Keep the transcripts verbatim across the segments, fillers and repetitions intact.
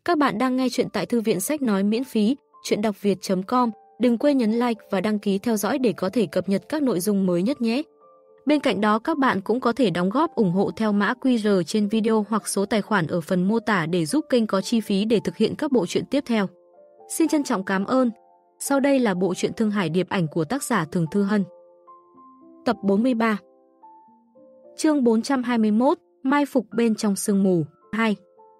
Các bạn đang nghe chuyện tại thư viện sách nói miễn phí, chuyện đọc việt chấm com. Đừng quên nhấn like và đăng ký theo dõi để có thể cập nhật các nội dung mới nhất nhé. Bên cạnh đó các bạn cũng có thể đóng góp ủng hộ theo mã quy rờ trên video hoặc số tài khoản ở phần mô tả để giúp kênh có chi phí để thực hiện các bộ truyện tiếp theo. Xin trân trọng cảm ơn. Sau đây là bộ truyện Thương Hải Điệp Ảnh của tác giả Thường Thư Hân. Tập bốn mươi ba. Chương bốn trăm hai mươi mốt, Mai phục bên trong sương mù hai.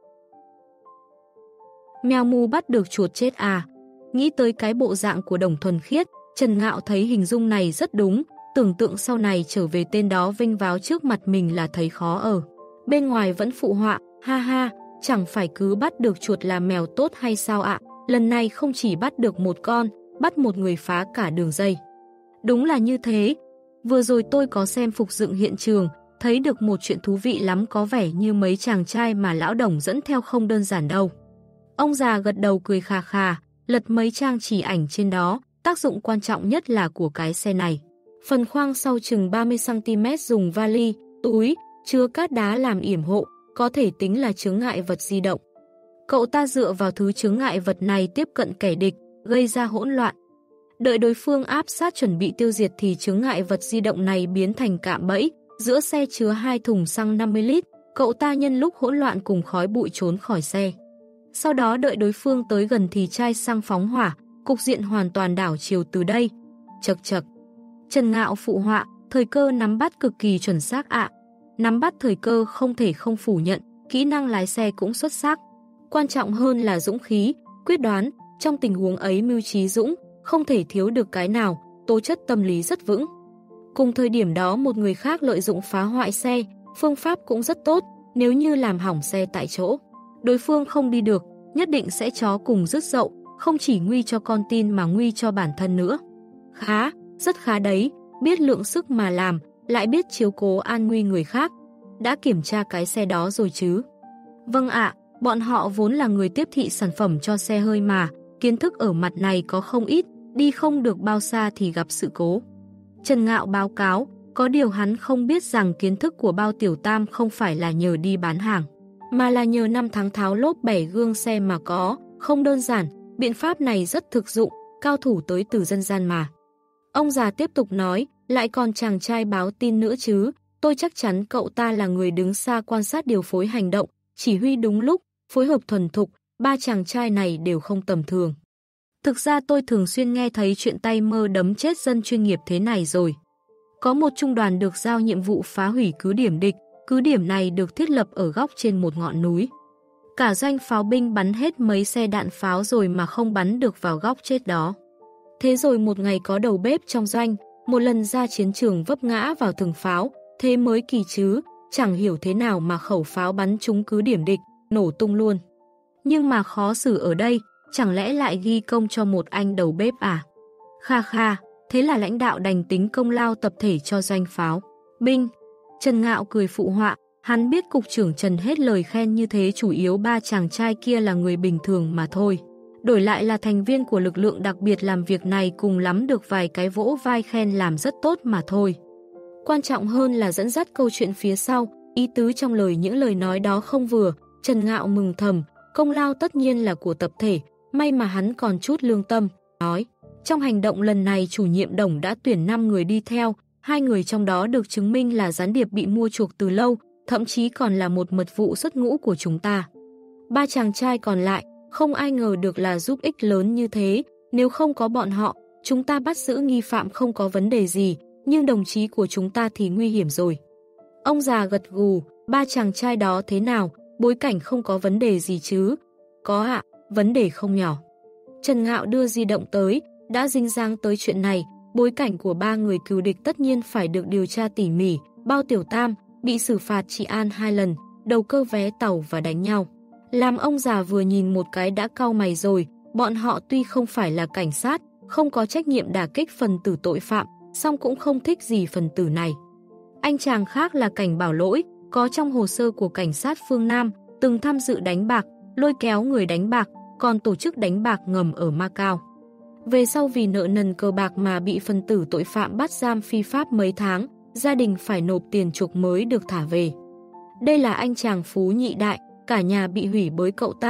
Mèo mù bắt được chuột chết à? Nghĩ tới cái bộ dạng của Đồng Thuần Khiết, Trần Ngạo thấy hình dung này rất đúng, tưởng tượng sau này trở về tên đó vênh váo trước mặt mình là thấy khó ở. Bên ngoài vẫn phụ họa, ha ha, chẳng phải cứ bắt được chuột là mèo tốt hay sao ạ? Lần này không chỉ bắt được một con, bắt một người phá cả đường dây. Đúng là như thế. Vừa rồi tôi có xem phục dựng hiện trường, thấy được một chuyện thú vị lắm, có vẻ như mấy chàng trai mà lão Đồng dẫn theo không đơn giản đâu. Ông già gật đầu cười khà khà, lật mấy trang chỉ ảnh trên đó, tác dụng quan trọng nhất là của cái xe này. Phần khoang sau chừng ba mươi xăng ti mét dùng vali, túi, chứa cát đá làm yểm hộ, có thể tính là chướng ngại vật di động. Cậu ta dựa vào thứ chướng ngại vật này tiếp cận kẻ địch, gây ra hỗn loạn. Đợi đối phương áp sát chuẩn bị tiêu diệt thì chướng ngại vật di động này biến thành cạm bẫy, giữa xe chứa hai thùng xăng năm mươi lít, cậu ta nhân lúc hỗn loạn cùng khói bụi trốn khỏi xe. Sau đó đợi đối phương tới gần thì chai xăng phóng hỏa, cục diện hoàn toàn đảo chiều từ đây. Chật chật. Trần Ngạo phụ họa, thời cơ nắm bắt cực kỳ chuẩn xác ạ. Nắm bắt thời cơ không thể không phủ nhận, kỹ năng lái xe cũng xuất sắc. Quan trọng hơn là dũng khí, quyết đoán, trong tình huống ấy mưu trí dũng, không thể thiếu được cái nào, tố chất tâm lý rất vững. Cùng thời điểm đó một người khác lợi dụng phá hoại xe, phương pháp cũng rất tốt, nếu như làm hỏng xe tại chỗ. Đối phương không đi được, nhất định sẽ chó cùng rứt dậu, không chỉ nguy cho con tin mà nguy cho bản thân nữa. Khá, rất khá đấy, biết lượng sức mà làm, lại biết chiếu cố an nguy người khác. Đã kiểm tra cái xe đó rồi chứ? Vâng ạ, bọn họ vốn là người tiếp thị sản phẩm cho xe hơi mà, kiến thức ở mặt này có không ít, đi không được bao xa thì gặp sự cố. Trần Ngạo báo cáo, có điều hắn không biết rằng kiến thức của Bao Tiểu Tam không phải là nhờ đi bán hàng, mà là nhờ năm tháng tháo lốp bẻ gương xe mà có, không đơn giản, biện pháp này rất thực dụng, cao thủ tới từ dân gian mà. Ông già tiếp tục nói, lại còn chàng trai báo tin nữa chứ, tôi chắc chắn cậu ta là người đứng xa quan sát điều phối hành động, chỉ huy đúng lúc, phối hợp thuần thục, ba chàng trai này đều không tầm thường. Thực ra tôi thường xuyên nghe thấy chuyện tay mơ đấm chết dân chuyên nghiệp thế này rồi. Có một trung đoàn được giao nhiệm vụ phá hủy cứ điểm địch, cứ điểm này được thiết lập ở góc trên một ngọn núi. Cả doanh pháo binh bắn hết mấy xe đạn pháo rồi mà không bắn được vào góc chết đó. Thế rồi một ngày có đầu bếp trong doanh, một lần ra chiến trường vấp ngã vào thừng pháo, thế mới kỳ chứ, chẳng hiểu thế nào mà khẩu pháo bắn trúng cứ điểm địch, nổ tung luôn. Nhưng mà khó xử ở đây, chẳng lẽ lại ghi công cho một anh đầu bếp à? Kha kha, thế là lãnh đạo đành tính công lao tập thể cho doanh pháo binh. Trần Ngạo cười phụ họa, hắn biết cục trưởng Trần hết lời khen như thế chủ yếu ba chàng trai kia là người bình thường mà thôi. Đổi lại là thành viên của lực lượng đặc biệt làm việc này cùng lắm được vài cái vỗ vai khen làm rất tốt mà thôi. Quan trọng hơn là dẫn dắt câu chuyện phía sau, ý tứ trong lời những lời nói đó không vừa. Trần Ngạo mừng thầm, công lao tất nhiên là của tập thể, may mà hắn còn chút lương tâm, nói. Trong hành động lần này chủ nhiệm Đồng đã tuyển năm người đi theo, hai người trong đó được chứng minh là gián điệp bị mua chuộc từ lâu, thậm chí còn là một mật vụ xuất ngũ của chúng ta. Ba chàng trai còn lại, không ai ngờ được là giúp ích lớn như thế, nếu không có bọn họ, chúng ta bắt giữ nghi phạm không có vấn đề gì, nhưng đồng chí của chúng ta thì nguy hiểm rồi. Ông già gật gù, ba chàng trai đó thế nào, bối cảnh không có vấn đề gì chứ? Có ạ, vấn đề không nhỏ. Trần Ngạo đưa di động tới, đã dính dáng tới chuyện này, bối cảnh của ba người cừu địch tất nhiên phải được điều tra tỉ mỉ. Bao Tiểu Tam bị xử phạt trị an hai lần, đầu cơ vé tàu và đánh nhau. Làm ông già vừa nhìn một cái đã cau mày rồi, bọn họ tuy không phải là cảnh sát, không có trách nhiệm đả kích phần tử tội phạm, song cũng không thích gì phần tử này. Anh chàng khác là Cảnh Bảo Lỗi, có trong hồ sơ của cảnh sát phương Nam, từng tham dự đánh bạc, lôi kéo người đánh bạc, còn tổ chức đánh bạc ngầm ở Macau. Về sau vì nợ nần cờ bạc mà bị phần tử tội phạm bắt giam phi pháp mấy tháng, gia đình phải nộp tiền chuộc mới được thả về. Đây là anh chàng Phú Nhị Đại, cả nhà bị hủy bởi cậu ta,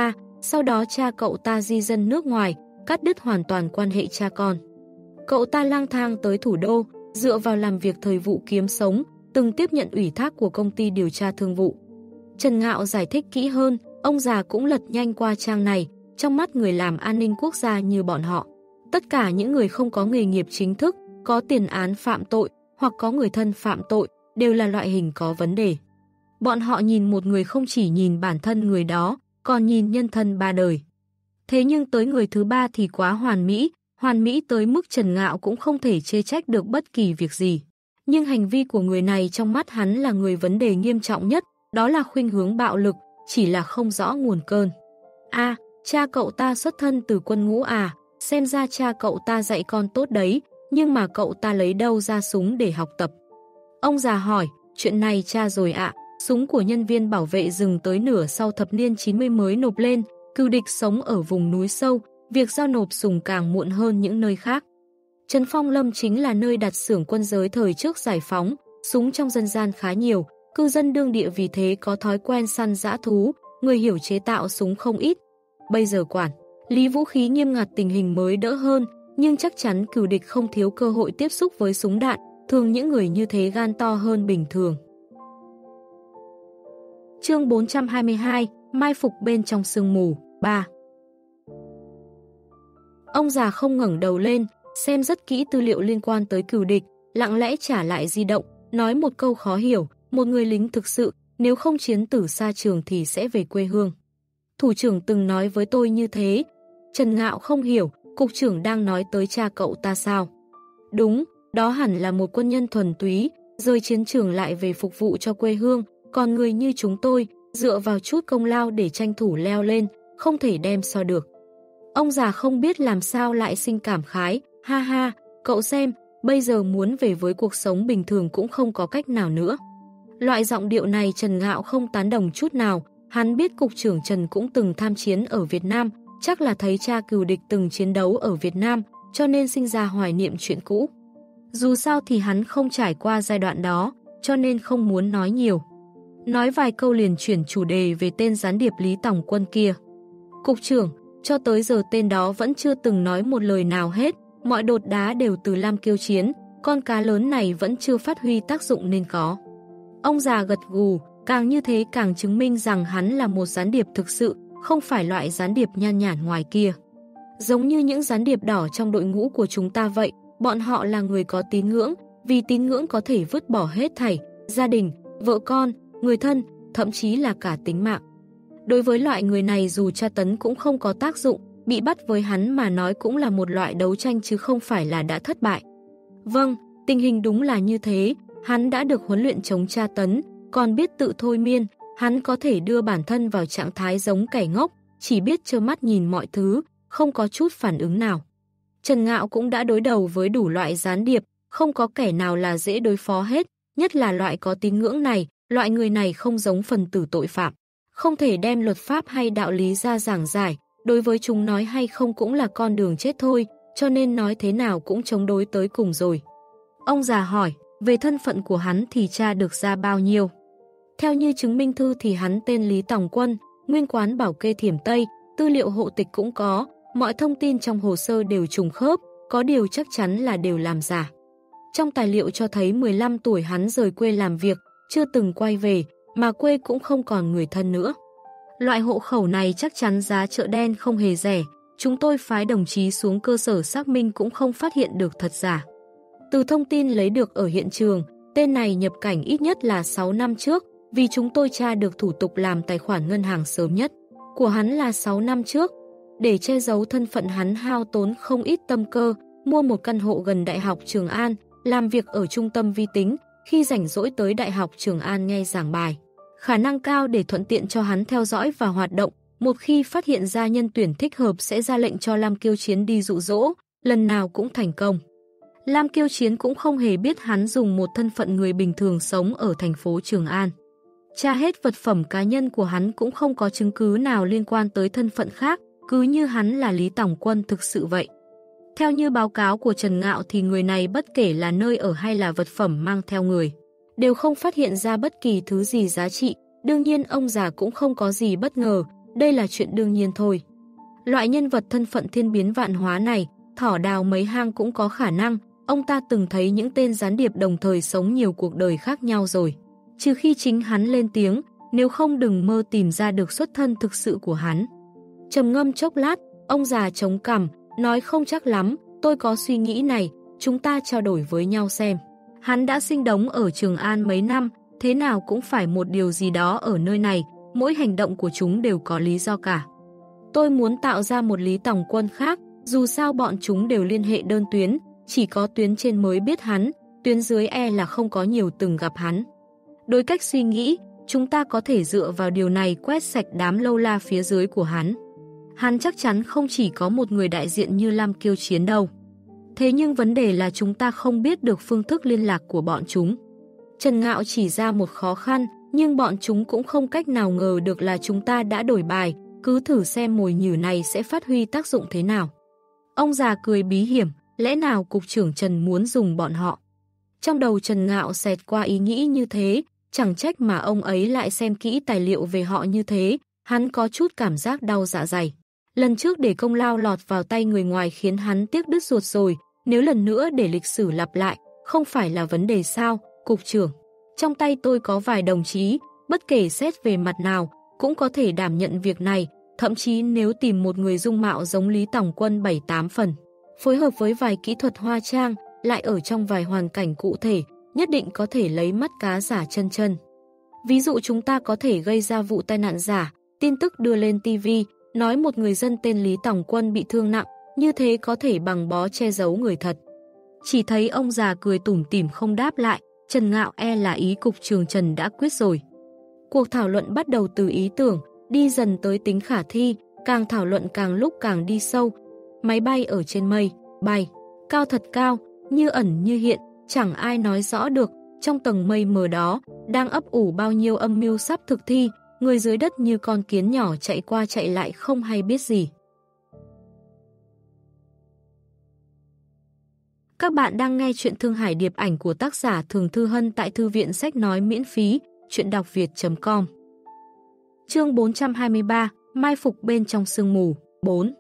Sau đó cha cậu ta di dân nước ngoài, cắt đứt hoàn toàn quan hệ cha con. Cậu ta lang thang tới thủ đô, dựa vào làm việc thời vụ kiếm sống, từng tiếp nhận ủy thác của công ty điều tra thương vụ. Trần Ngạo giải thích kỹ hơn, ông già cũng lật nhanh qua trang này, trong mắt người làm an ninh quốc gia như bọn họ. Tất cả những người không có nghề nghiệp chính thức, có tiền án phạm tội, hoặc có người thân phạm tội, đều là loại hình có vấn đề. Bọn họ nhìn một người không chỉ nhìn bản thân người đó, còn nhìn nhân thân ba đời. Thế nhưng tới người thứ ba thì quá hoàn mỹ, hoàn mỹ tới mức Trần Ngạo cũng không thể chê trách được bất kỳ việc gì. Nhưng hành vi của người này trong mắt hắn là người vấn đề nghiêm trọng nhất, đó là khuynh hướng bạo lực, chỉ là không rõ nguồn cơn. À, cha cậu ta xuất thân từ quân ngũ à, xem ra cha cậu ta dạy con tốt đấy, nhưng mà cậu ta lấy đâu ra súng để học tập? Ông già hỏi, chuyện này cha rồi ạ, súng của nhân viên bảo vệ rừng tới nửa sau thập niên chín mươi mới nộp lên, cừu địch sống ở vùng núi sâu, việc giao nộp súng càng muộn hơn những nơi khác. Trấn Phong Lâm chính là nơi đặt xưởng quân giới thời trước giải phóng, súng trong dân gian khá nhiều, cư dân đương địa vì thế có thói quen săn dã thú, người hiểu chế tạo súng không ít. Bây giờ quản lý vũ khí nghiêm ngặt tình hình mới đỡ hơn, nhưng chắc chắn cừu địch không thiếu cơ hội tiếp xúc với súng đạn, thường những người như thế gan to hơn bình thường. Chương bốn trăm hai mươi hai, mai phục bên trong sương mù, ba. Ông già không ngẩng đầu lên, xem rất kỹ tư liệu liên quan tới cừu địch, lặng lẽ trả lại di động, nói một câu khó hiểu, một người lính thực sự, nếu không chiến tử xa trường thì sẽ về quê hương. Thủ trưởng từng nói với tôi như thế. Trần Ngạo không hiểu, cục trưởng đang nói tới cha cậu ta sao? Đúng, đó hẳn là một quân nhân thuần túy, rời chiến trường lại về phục vụ cho quê hương, còn người như chúng tôi, dựa vào chút công lao để tranh thủ leo lên, không thể đem so được. Ông già không biết làm sao lại sinh cảm khái, ha ha, cậu xem, bây giờ muốn về với cuộc sống bình thường cũng không có cách nào nữa. Loại giọng điệu này Trần Ngạo không tán đồng chút nào, hắn biết cục trưởng Trần cũng từng tham chiến ở Việt Nam, chắc là thấy cha cừu địch từng chiến đấu ở Việt Nam, cho nên sinh ra hoài niệm chuyện cũ. Dù sao thì hắn không trải qua giai đoạn đó, cho nên không muốn nói nhiều. Nói vài câu liền chuyển chủ đề về tên gián điệp Lý Tòng Quân kia. Cục trưởng, cho tới giờ tên đó vẫn chưa từng nói một lời nào hết, mọi đột đá đều từ Lam Kiêu Chiến, con cá lớn này vẫn chưa phát huy tác dụng nên có. Ông già gật gù, càng như thế càng chứng minh rằng hắn là một gián điệp thực sự, không phải loại gián điệp nhan nhản ngoài kia. Giống như những gián điệp đỏ trong đội ngũ của chúng ta vậy, bọn họ là người có tín ngưỡng, vì tín ngưỡng có thể vứt bỏ hết thảy, gia đình, vợ con, người thân, thậm chí là cả tính mạng. Đối với loại người này dù tra tấn cũng không có tác dụng, bị bắt với hắn mà nói cũng là một loại đấu tranh chứ không phải là đã thất bại. Vâng, tình hình đúng là như thế, hắn đã được huấn luyện chống tra tấn, còn biết tự thôi miên, hắn có thể đưa bản thân vào trạng thái giống kẻ ngốc, chỉ biết trơ mắt nhìn mọi thứ, không có chút phản ứng nào. Trần Ngạo cũng đã đối đầu với đủ loại gián điệp, không có kẻ nào là dễ đối phó hết, nhất là loại có tín ngưỡng này, loại người này không giống phần tử tội phạm. Không thể đem luật pháp hay đạo lý ra giảng giải, đối với chúng nói hay không cũng là con đường chết thôi, cho nên nói thế nào cũng chống đối tới cùng rồi. Ông già hỏi, về thân phận của hắn thì tra được ra bao nhiêu? Theo như chứng minh thư thì hắn tên Lý Tòng Quân, nguyên quán Bảo Kê Thiểm Tây, tư liệu hộ tịch cũng có, mọi thông tin trong hồ sơ đều trùng khớp, có điều chắc chắn là đều làm giả. Trong tài liệu cho thấy mười lăm tuổi hắn rời quê làm việc, chưa từng quay về, mà quê cũng không còn người thân nữa. Loại hộ khẩu này chắc chắn giá chợ đen không hề rẻ, chúng tôi phái đồng chí xuống cơ sở xác minh cũng không phát hiện được thật giả. Từ thông tin lấy được ở hiện trường, tên này nhập cảnh ít nhất là sáu năm trước, vì chúng tôi tra được thủ tục làm tài khoản ngân hàng sớm nhất. Của hắn là sáu năm trước. Để che giấu thân phận hắn hao tốn không ít tâm cơ, mua một căn hộ gần Đại học Trường An, làm việc ở trung tâm vi tính, khi rảnh rỗi tới Đại học Trường An nghe giảng bài. Khả năng cao để thuận tiện cho hắn theo dõi và hoạt động, một khi phát hiện ra nhân tuyển thích hợp sẽ ra lệnh cho Lam Kiêu Chiến đi dụ dỗ, lần nào cũng thành công. Lam Kiêu Chiến cũng không hề biết hắn dùng một thân phận người bình thường sống ở thành phố Trường An. Tra hết vật phẩm cá nhân của hắn cũng không có chứng cứ nào liên quan tới thân phận khác, cứ như hắn là Lý Tòng Quân thực sự vậy. Theo như báo cáo của Trần Ngạo thì người này bất kể là nơi ở hay là vật phẩm mang theo người, đều không phát hiện ra bất kỳ thứ gì giá trị, đương nhiên ông già cũng không có gì bất ngờ, đây là chuyện đương nhiên thôi. Loại nhân vật thân phận thiên biến vạn hóa này, thỏ đào mấy hang cũng có khả năng, ông ta từng thấy những tên gián điệp đồng thời sống nhiều cuộc đời khác nhau rồi. Trừ khi chính hắn lên tiếng, nếu không đừng mơ tìm ra được xuất thân thực sự của hắn. Trầm ngâm chốc lát, ông già chống cằm, nói không chắc lắm, tôi có suy nghĩ này, chúng ta trao đổi với nhau xem. Hắn đã sinh đống ở Trường An mấy năm, thế nào cũng phải một điều gì đó ở nơi này, mỗi hành động của chúng đều có lý do cả. Tôi muốn tạo ra một Lý Tòng Quân khác, dù sao bọn chúng đều liên hệ đơn tuyến, chỉ có tuyến trên mới biết hắn, tuyến dưới e là không có nhiều từng gặp hắn. Đối cách suy nghĩ, chúng ta có thể dựa vào điều này quét sạch đám lâu la phía dưới của hắn. Hắn chắc chắn không chỉ có một người đại diện như Lam Kiêu Chiến đâu. Thế nhưng vấn đề là chúng ta không biết được phương thức liên lạc của bọn chúng. Trần Ngạo chỉ ra một khó khăn, nhưng bọn chúng cũng không cách nào ngờ được là chúng ta đã đổi bài, cứ thử xem mồi nhử này sẽ phát huy tác dụng thế nào. Ông già cười bí hiểm, lẽ nào cục trưởng Trần muốn dùng bọn họ? Trong đầu Trần Ngạo xẹt qua ý nghĩ như thế, chẳng trách mà ông ấy lại xem kỹ tài liệu về họ như thế, hắn có chút cảm giác đau dạ dày. Lần trước để công lao lọt vào tay người ngoài khiến hắn tiếc đứt ruột rồi, nếu lần nữa để lịch sử lặp lại, không phải là vấn đề sao, cục trưởng. Trong tay tôi có vài đồng chí, bất kể xét về mặt nào, cũng có thể đảm nhận việc này, thậm chí nếu tìm một người dung mạo giống Lý Tòng Quân bảy tám phần, phối hợp với vài kỹ thuật hóa trang, lại ở trong vài hoàn cảnh cụ thể, nhất định có thể lấy mắt cá giả chân chân. Ví dụ chúng ta có thể gây ra vụ tai nạn giả, tin tức đưa lên ti vi, nói một người dân tên Lý Tòng Quân bị thương nặng, như thế có thể bằng bó che giấu người thật. Chỉ thấy ông già cười tủm tỉm không đáp lại, Trần Ngạo e là ý cục trưởng Trần đã quyết rồi. Cuộc thảo luận bắt đầu từ ý tưởng, đi dần tới tính khả thi, càng thảo luận càng lúc càng đi sâu. Máy bay ở trên mây, bay, cao thật cao, như ẩn như hiện, chẳng ai nói rõ được, trong tầng mây mờ đó, đang ấp ủ bao nhiêu âm mưu sắp thực thi, người dưới đất như con kiến nhỏ chạy qua chạy lại không hay biết gì. Các bạn đang nghe chuyện Thương Hải Điệp Ảnh của tác giả Thường Thư Hân tại Thư viện Sách Nói miễn phí, chuyện đọc việt chấm com. Chương bốn trăm hai mươi ba, Mai phục bên trong sương mù, bốn.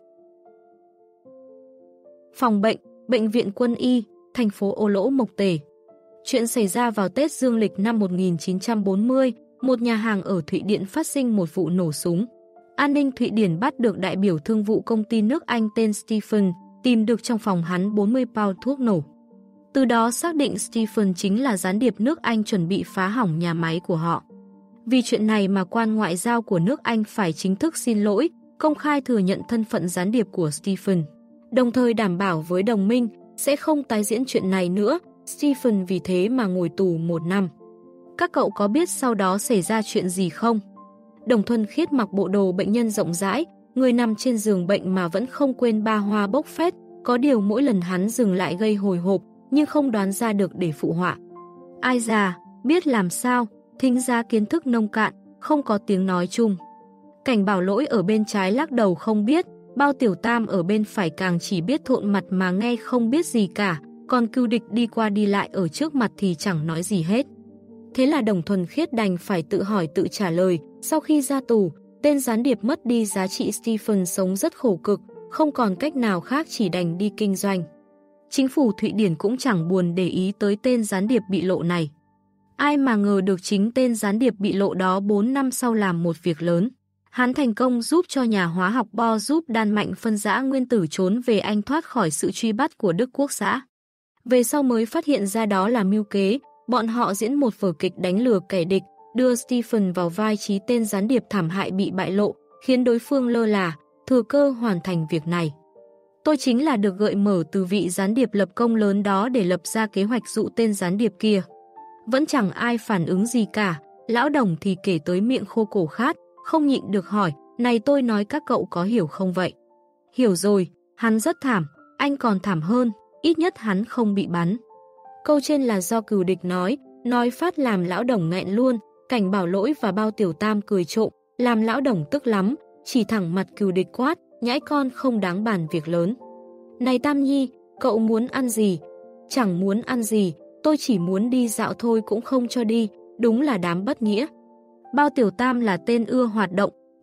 Phòng bệnh, Bệnh viện Quân y, thành phố Ô Lỗ Mộc Tề. Chuyện xảy ra vào Tết Dương lịch năm một nghìn chín trăm bốn mươi, một nhà hàng ở Thụy Điển phát sinh một vụ nổ súng. An ninh Thụy Điển bắt được đại biểu thương vụ công ty nước Anh tên Stephen, tìm được trong phòng hắn bốn mươi pound thuốc nổ. Từ đó xác định Stephen chính là gián điệp nước Anh chuẩn bị phá hỏng nhà máy của họ. Vì chuyện này mà quan ngoại giao của nước Anh phải chính thức xin lỗi, công khai thừa nhận thân phận gián điệp của Stephen, đồng thời đảm bảo với đồng minh sẽ không tái diễn chuyện này nữa. Stephen vì thế mà ngồi tù một năm. Các cậu có biết sau đó xảy ra chuyện gì không? Đồng Thuần Khiết mặc bộ đồ bệnh nhân rộng rãi, người nằm trên giường bệnh mà vẫn không quên ba hoa bốc phét, có điều mỗi lần hắn dừng lại gây hồi hộp, nhưng không đoán ra được để phụ họa. Ai già, biết làm sao, thính giá kiến thức nông cạn, không có tiếng nói chung. Cảnh Bảo Lỗi ở bên trái lắc đầu không biết, Bao Tiểu Tam ở bên phải càng chỉ biết thộn mặt mà nghe không biết gì cả, còn Cưu Địch đi qua đi lại ở trước mặt thì chẳng nói gì hết. Thế là Đồng Thuần Khiết đành phải tự hỏi tự trả lời, sau khi ra tù, tên gián điệp mất đi giá trị Stephen sống rất khổ cực, không còn cách nào khác chỉ đành đi kinh doanh. Chính phủ Thụy Điển cũng chẳng buồn để ý tới tên gián điệp bị lộ này. Ai mà ngờ được chính tên gián điệp bị lộ đó bốn năm sau làm một việc lớn. Hắn thành công giúp cho nhà hóa học Bo giúp Đan Mạnh phân rã nguyên tử trốn về Anh thoát khỏi sự truy bắt của Đức Quốc xã. Về sau mới phát hiện ra đó là mưu kế, bọn họ diễn một vở kịch đánh lừa kẻ địch, đưa Stephen vào vai trí tên gián điệp thảm hại bị bại lộ, khiến đối phương lơ là, thừa cơ hoàn thành việc này. Tôi chính là được gợi mở từ vị gián điệp lập công lớn đó để lập ra kế hoạch dụ tên gián điệp kia. Vẫn chẳng ai phản ứng gì cả, lão Đồng thì kể tới miệng khô cổ khát, không nhịn được hỏi, này tôi nói các cậu có hiểu không vậy? Hiểu rồi, hắn rất thảm, anh còn thảm hơn, ít nhất hắn không bị bắn. Câu trên là do Cừu Địch nói, nói phát làm lão Đồng nghẹn luôn, Cảnh Bảo Lỗi và Bao Tiểu Tam cười trộm, làm lão Đồng tức lắm, chỉ thẳng mặt Cừu Địch quát, nhãi con không đáng bàn việc lớn. Này Tam Nhi, cậu muốn ăn gì? Chẳng muốn ăn gì, tôi chỉ muốn đi dạo thôi cũng không cho đi, đúng là đám bất nghĩa. Bao Tiểu Tam là tên ưa hoạt động,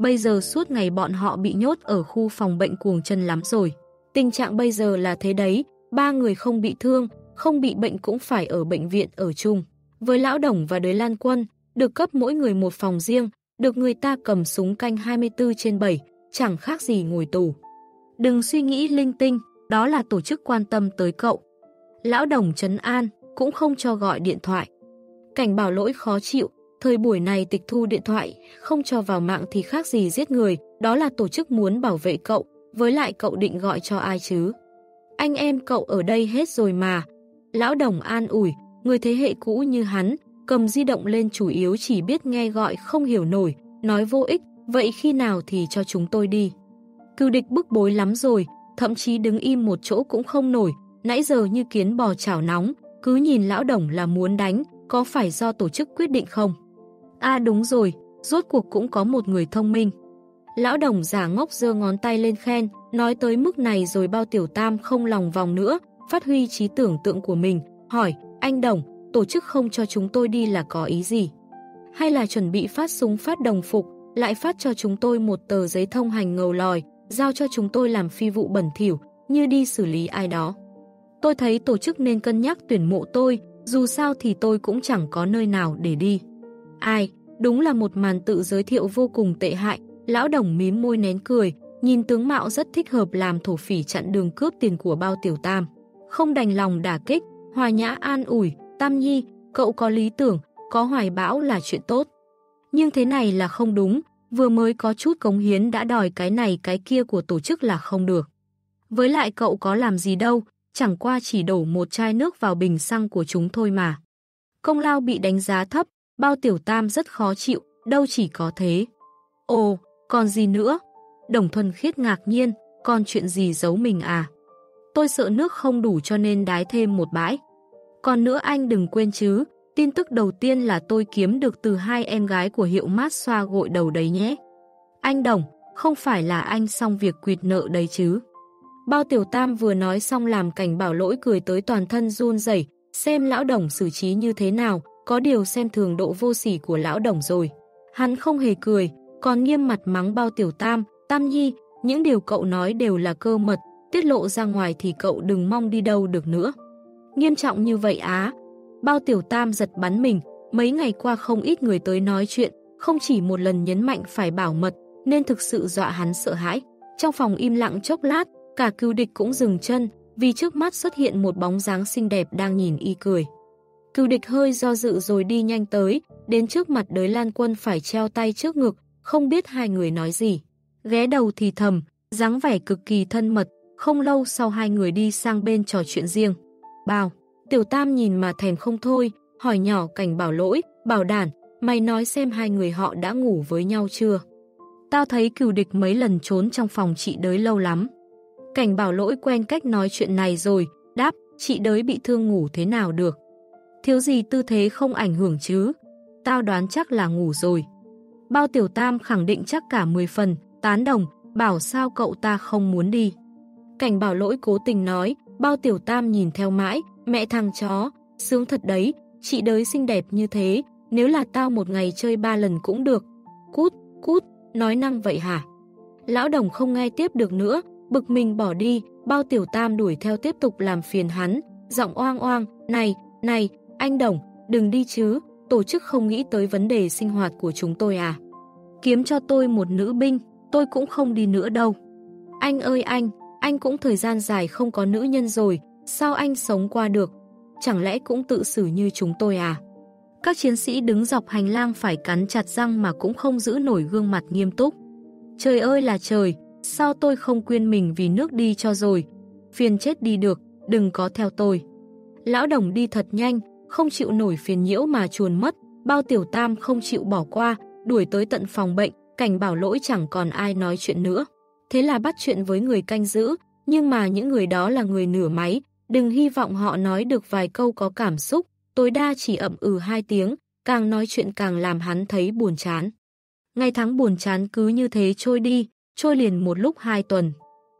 Bây giờ suốt ngày bọn họ bị nhốt ở khu phòng bệnh cuồng chân lắm rồi. Tình trạng bây giờ là thế đấy, ba người không bị thương, không bị bệnh cũng phải ở bệnh viện ở chung. Với Lão Đồng và Đới Lan Quân, được cấp mỗi người một phòng riêng, được người ta cầm súng canh hai mươi tư trên bảy, chẳng khác gì ngồi tù. Đừng suy nghĩ linh tinh, đó là tổ chức quan tâm tới cậu. Lão Đồng trấn an, cũng không cho gọi điện thoại. Cảnh Bảo Lỗi khó chịu, thời buổi này tịch thu điện thoại, không cho vào mạng thì khác gì giết người, đó là tổ chức muốn bảo vệ cậu, với lại cậu định gọi cho ai chứ? Anh em cậu ở đây hết rồi mà. Lão Đồng an ủi, người thế hệ cũ như hắn, cầm di động lên chủ yếu chỉ biết nghe gọi không hiểu nổi, nói vô ích, vậy khi nào thì cho chúng tôi đi. Cừu Địch bức bối lắm rồi, thậm chí đứng im một chỗ cũng không nổi, nãy giờ như kiến bò chảo nóng, cứ nhìn Lão Đồng là muốn đánh, có phải do tổ chức quyết định không? À đúng rồi, rốt cuộc cũng có một người thông minh. Lão Đồng giả ngốc giơ ngón tay lên khen, nói tới mức này rồi Bao Tiểu Tam không lòng vòng nữa, phát huy trí tưởng tượng của mình, hỏi, anh Đồng, tổ chức không cho chúng tôi đi là có ý gì? Hay là chuẩn bị phát súng phát đồng phục, lại phát cho chúng tôi một tờ giấy thông hành ngầu lòi, giao cho chúng tôi làm phi vụ bẩn thỉu, như đi xử lý ai đó? Tôi thấy tổ chức nên cân nhắc tuyển mộ tôi, dù sao thì tôi cũng chẳng có nơi nào để đi. Ai, đúng là một màn tự giới thiệu vô cùng tệ hại. Lão Đồng mím môi nén cười, nhìn tướng mạo rất thích hợp làm thổ phỉ chặn đường cướp tiền của Bao Tiểu Tam. Không đành lòng đả kích, hòa nhã an ủi, Tam Nhi, cậu có lý tưởng, có hoài bão là chuyện tốt. Nhưng thế này là không đúng, vừa mới có chút cống hiến đã đòi cái này cái kia của tổ chức là không được. Với lại cậu có làm gì đâu, chẳng qua chỉ đổ một chai nước vào bình xăng của chúng thôi mà. Công lao bị đánh giá thấp, Bao Tiểu Tam rất khó chịu, đâu chỉ có thế. Ồ, còn gì nữa? Đồng Thuần Khiết ngạc nhiên, còn chuyện gì giấu mình à? Tôi sợ nước không đủ cho nên đái thêm một bãi. Còn nữa anh đừng quên chứ, tin tức đầu tiên là tôi kiếm được từ hai em gái của hiệu mát xoa gội đầu đấy nhé. Anh Đồng, không phải là anh xong việc quỵt nợ đấy chứ? Bao Tiểu Tam vừa nói xong làm Cảnh Bảo Lỗi cười tới toàn thân run rẩy, xem Lão Đồng xử trí như thế nào, có điều xem thường độ vô sỉ của Lão Đồng rồi. Hắn không hề cười, còn nghiêm mặt mắng Bao Tiểu Tam, Tam Nhi, những điều cậu nói đều là cơ mật, tiết lộ ra ngoài thì cậu đừng mong đi đâu được nữa. Nghiêm trọng như vậy á? Bao Tiểu Tam giật bắn mình, mấy ngày qua không ít người tới nói chuyện, không chỉ một lần nhấn mạnh phải bảo mật, nên thực sự dọa hắn sợ hãi. Trong phòng im lặng chốc lát, cả Cừu Địch cũng dừng chân, vì trước mắt xuất hiện một bóng dáng xinh đẹp đang nhìn y cười. Cừu Địch hơi do dự rồi đi nhanh tới, đến trước mặt Đới Lan Quân phải treo tay trước ngực, không biết hai người nói gì. Ghé đầu thì thầm, dáng vẻ cực kỳ thân mật, không lâu sau hai người đi sang bên trò chuyện riêng. Bao Tiểu Tam nhìn mà thèm không thôi, hỏi nhỏ Cảnh Bảo Lỗi, Bảo Đản, mày nói xem hai người họ đã ngủ với nhau chưa? Tao thấy Cừu Địch mấy lần trốn trong phòng chị Đới lâu lắm. Cảnh Bảo Lỗi quen cách nói chuyện này rồi, đáp, chị Đới bị thương ngủ thế nào được? Thiếu gì tư thế không ảnh hưởng chứ? Tao đoán chắc là ngủ rồi. Bao Tiểu Tam khẳng định chắc cả mười phần, tán đồng, bảo sao cậu ta không muốn đi. Cảnh Bảo Lỗi cố tình nói, Bao Tiểu Tam nhìn theo mãi, mẹ thằng chó, sướng thật đấy, chị Đới xinh đẹp như thế, nếu là tao một ngày chơi ba lần cũng được. Cút, cút, nói năng vậy hả? Lão Đồng không nghe tiếp được nữa, bực mình bỏ đi, Bao Tiểu Tam đuổi theo tiếp tục làm phiền hắn, giọng oang oang, này, này, anh Đồng, đừng đi chứ, tổ chức không nghĩ tới vấn đề sinh hoạt của chúng tôi à? Kiếm cho tôi một nữ binh, tôi cũng không đi nữa đâu. Anh ơi anh, anh cũng thời gian dài không có nữ nhân rồi, sao anh sống qua được? Chẳng lẽ cũng tự xử như chúng tôi à? Các chiến sĩ đứng dọc hành lang phải cắn chặt răng mà cũng không giữ nổi gương mặt nghiêm túc. Trời ơi là trời, sao tôi không quên mình vì nước đi cho rồi? Phiền chết đi được, đừng có theo tôi. Lão Đồng đi thật nhanh, không chịu nổi phiền nhiễu mà chuồn mất. Bao Tiểu Tam không chịu bỏ qua, đuổi tới tận phòng bệnh, Cảnh Bảo Lỗi chẳng còn ai nói chuyện nữa. Thế là bắt chuyện với người canh giữ, nhưng mà những người đó là người nửa máy, đừng hy vọng họ nói được vài câu có cảm xúc, tối đa chỉ ậm ừ hai tiếng, càng nói chuyện càng làm hắn thấy buồn chán. Ngày tháng buồn chán cứ như thế trôi đi, trôi liền một lúc hai tuần.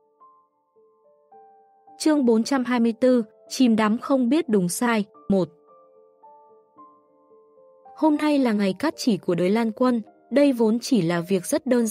Chương bốn trăm hai mươi tư, chìm đắm không biết đúng sai, một. Hôm nay là ngày cắt chỉ của Đới Lan Quân, đây vốn chỉ là việc rất đơn giản,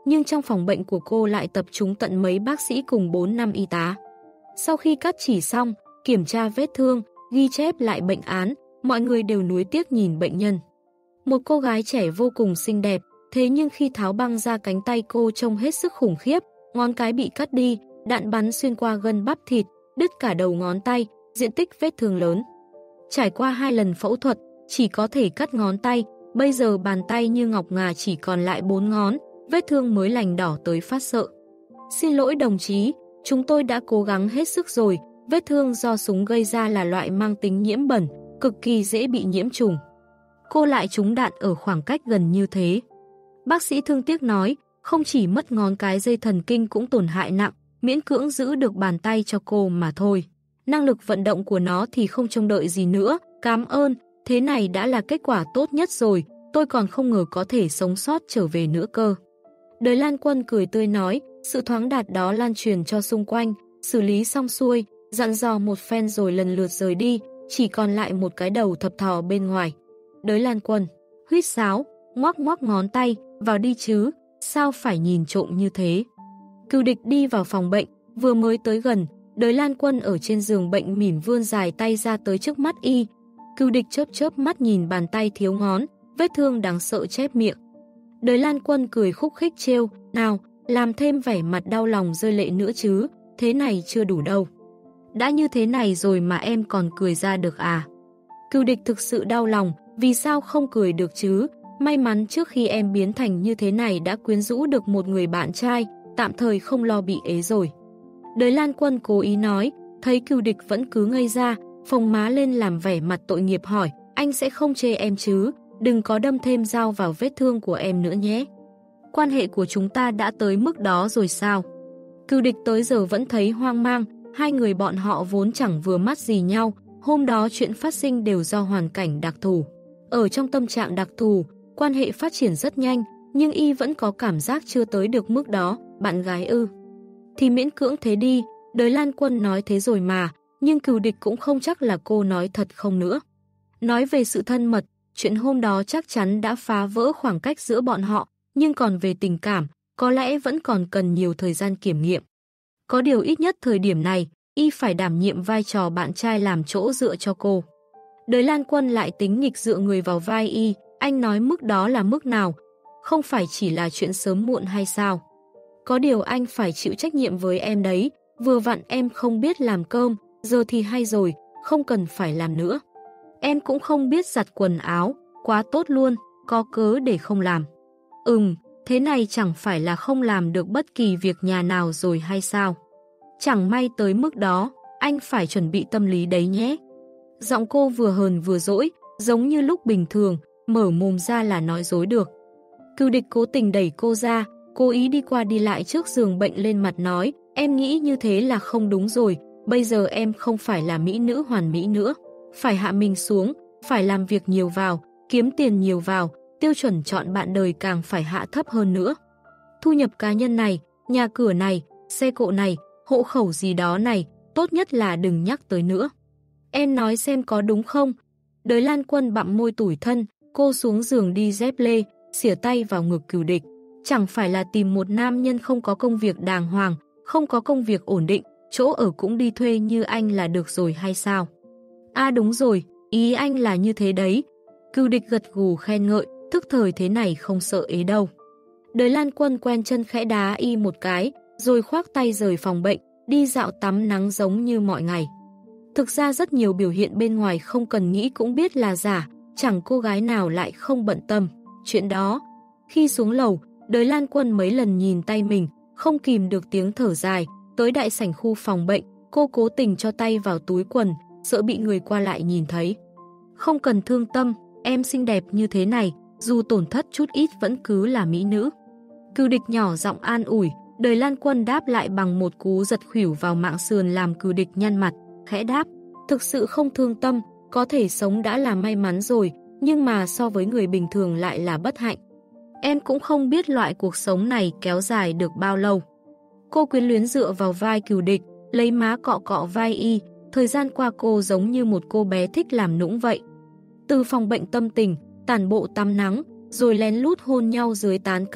nhưng trong phòng bệnh của cô lại tập trung tận mấy bác sĩ cùng bốn năm y tá. Sau khi cắt chỉ xong, kiểm tra vết thương, ghi chép lại bệnh án, mọi người đều nuối tiếc nhìn bệnh nhân. Một cô gái trẻ vô cùng xinh đẹp, thế nhưng khi tháo băng ra cánh tay cô trông hết sức khủng khiếp, ngón cái bị cắt đi, đạn bắn xuyên qua gân bắp thịt, đứt cả đầu ngón tay, diện tích vết thương lớn. Trải qua hai lần phẫu thuật, chỉ có thể cắt ngón tay, bây giờ bàn tay như ngọc ngà chỉ còn lại bốn ngón, vết thương mới lành đỏ tới phát sợ. Xin lỗi đồng chí, chúng tôi đã cố gắng hết sức rồi, vết thương do súng gây ra là loại mang tính nhiễm bẩn, cực kỳ dễ bị nhiễm trùng. Cô lại trúng đạn ở khoảng cách gần như thế. Bác sĩ thương tiếc nói, không chỉ mất ngón cái, dây thần kinh cũng tổn hại nặng, miễn cưỡng giữ được bàn tay cho cô mà thôi. Năng lực vận động của nó thì không trông đợi gì nữa, cảm ơn, thế này đã là kết quả tốt nhất rồi, tôi còn không ngờ có thể sống sót trở về nữa cơ. Đời Lan Quân cười tươi nói, sự thoáng đạt đó lan truyền cho xung quanh, xử lý xong xuôi, dặn dò một phen rồi lần lượt rời đi, chỉ còn lại một cái đầu thập thò bên ngoài. Đới Lan Quân, huýt sáo, ngoắc ngoắc ngón tay, vào đi chứ, sao phải nhìn trộm như thế. Cừu Địch đi vào phòng bệnh, vừa mới tới gần, Đới Lan Quân ở trên giường bệnh mỉm vươn dài tay ra tới trước mắt y. Cừu Địch chớp chớp mắt nhìn bàn tay thiếu ngón, vết thương đáng sợ chép miệng. Đới Lan Quân cười khúc khích trêu, nào, làm thêm vẻ mặt đau lòng rơi lệ nữa chứ, thế này chưa đủ đâu. Đã như thế này rồi mà em còn cười ra được à? Cừu Địch thực sự đau lòng, vì sao không cười được chứ? May mắn trước khi em biến thành như thế này đã quyến rũ được một người bạn trai, tạm thời không lo bị ế rồi. Đới Lan Quân cố ý nói, thấy Cừu Địch vẫn cứ ngây ra, phồng má lên làm vẻ mặt tội nghiệp hỏi, anh sẽ không chê em chứ, đừng có đâm thêm dao vào vết thương của em nữa nhé. Quan hệ của chúng ta đã tới mức đó rồi sao? Cừu Địch tới giờ vẫn thấy hoang mang, hai người bọn họ vốn chẳng vừa mắt gì nhau, hôm đó chuyện phát sinh đều do hoàn cảnh đặc thù. Ở trong tâm trạng đặc thù, quan hệ phát triển rất nhanh, nhưng y vẫn có cảm giác chưa tới được mức đó, bạn gái ư. Thì miễn cưỡng thế đi, Đới Lan Quân nói thế rồi mà, nhưng Cừu Địch cũng không chắc là cô nói thật không nữa. Nói về sự thân mật, chuyện hôm đó chắc chắn đã phá vỡ khoảng cách giữa bọn họ, nhưng còn về tình cảm, có lẽ vẫn còn cần nhiều thời gian kiểm nghiệm. Có điều ít nhất thời điểm này, y phải đảm nhiệm vai trò bạn trai làm chỗ dựa cho cô. Đới Lan Quân lại tính nghịch dựa người vào vai y, anh nói mức đó là mức nào? Không phải chỉ là chuyện sớm muộn hay sao? Có điều anh phải chịu trách nhiệm với em đấy, vừa vặn em không biết làm cơm, giờ thì hay rồi, không cần phải làm nữa. Em cũng không biết giặt quần áo, quá tốt luôn, có cớ để không làm. Ừm, thế này chẳng phải là không làm được bất kỳ việc nhà nào rồi hay sao? Chẳng may tới mức đó, anh phải chuẩn bị tâm lý đấy nhé. Giọng cô vừa hờn vừa dỗi, giống như lúc bình thường, mở mồm ra là nói dối được. Cừu Địch cố tình đẩy cô ra, cố ý đi qua đi lại trước giường bệnh lên mặt nói, em nghĩ như thế là không đúng rồi, bây giờ em không phải là mỹ nữ hoàn mỹ nữa. Phải hạ mình xuống, phải làm việc nhiều vào, kiếm tiền nhiều vào, tiêu chuẩn chọn bạn đời càng phải hạ thấp hơn nữa. Thu nhập cá nhân này, nhà cửa này, xe cộ này, hộ khẩu gì đó này, tốt nhất là đừng nhắc tới nữa. Em nói xem có đúng không? Đới Lan Quân bặm môi tủi thân, cô xuống giường đi dép lê, xỉa tay vào ngực Cừu Địch. Chẳng phải là tìm một nam nhân không có công việc đàng hoàng, không có công việc ổn định, chỗ ở cũng đi thuê như anh là được rồi hay sao? À đúng rồi, ý anh là như thế đấy. Cừu Địch gật gù khen ngợi, thức thời thế này không sợ ế đâu. Đới Lan Quân quen chân khẽ đá y một cái, rồi khoác tay rời phòng bệnh, đi dạo tắm nắng giống như mọi ngày. Thực ra rất nhiều biểu hiện bên ngoài không cần nghĩ cũng biết là giả, chẳng cô gái nào lại không bận tâm chuyện đó. Khi xuống lầu, Đới Lan Quân mấy lần nhìn tay mình, không kìm được tiếng thở dài, tới đại sảnh khu phòng bệnh, cô cố tình cho tay vào túi quần, sợ bị người qua lại nhìn thấy. Không cần thương tâm, em xinh đẹp như thế này, dù tổn thất chút ít vẫn cứ là mỹ nữ. Cừu Địch nhỏ giọng an ủi, Đới Lan Quân đáp lại bằng một cú giật khuỷu vào mạng sườn làm Cừu Địch nhăn mặt, khẽ đáp, thực sự không thương tâm, có thể sống đã là may mắn rồi, nhưng mà so với người bình thường lại là bất hạnh. Em cũng không biết loại cuộc sống này kéo dài được bao lâu. Cô quyến luyến dựa vào vai Cừu Địch, lấy má cọ cọ vai y, thời gian qua cô giống như một cô bé thích làm nũng vậy. Từ phòng bệnh tâm tình, tản bộ tắm nắng, rồi lén lút hôn nhau dưới tán cây,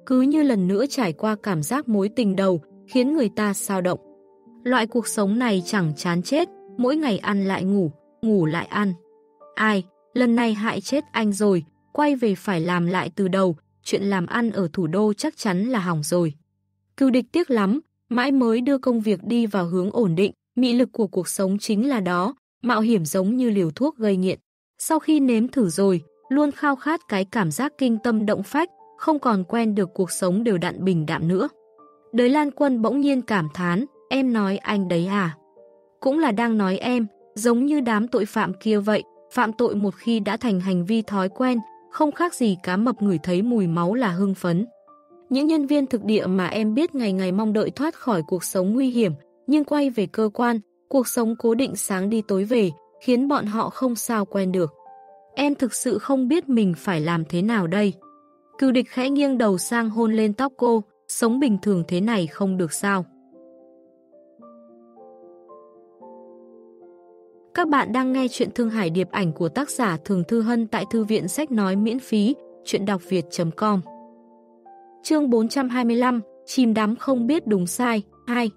cứ như lần nữa trải qua cảm giác mối tình đầu, khiến người ta xao động. Loại cuộc sống này chẳng chán chết, mỗi ngày ăn lại ngủ, ngủ lại ăn. Ai, lần này hại chết anh rồi, quay về phải làm lại từ đầu, chuyện làm ăn ở thủ đô chắc chắn là hỏng rồi. Cừu Địch tiếc lắm, mãi mới đưa công việc đi vào hướng ổn định, mị lực của cuộc sống chính là đó, mạo hiểm giống như liều thuốc gây nghiện. Sau khi nếm thử rồi, luôn khao khát cái cảm giác kinh tâm động phách, không còn quen được cuộc sống đều đặn bình đạm nữa. Đới Lan Quân bỗng nhiên cảm thán, em nói anh đấy à? Cũng là đang nói em, giống như đám tội phạm kia vậy, phạm tội một khi đã thành hành vi thói quen, không khác gì cá mập ngửi thấy mùi máu là hưng phấn. Những nhân viên thực địa mà em biết ngày ngày mong đợi thoát khỏi cuộc sống nguy hiểm, nhưng quay về cơ quan, cuộc sống cố định sáng đi tối về, khiến bọn họ không sao quen được. Em thực sự không biết mình phải làm thế nào đây. Cừu Địch khẽ nghiêng đầu sang hôn lên tóc cô, sống bình thường thế này không được sao. Các bạn đang nghe chuyện Thương Hải Điệp Ảnh của tác giả Thường Thư Hân tại Thư viện Sách Nói miễn phí, chuyện đọc việt chấm com. Chương bốn trăm hai mươi lăm, chìm đắm không biết đúng sai, hai.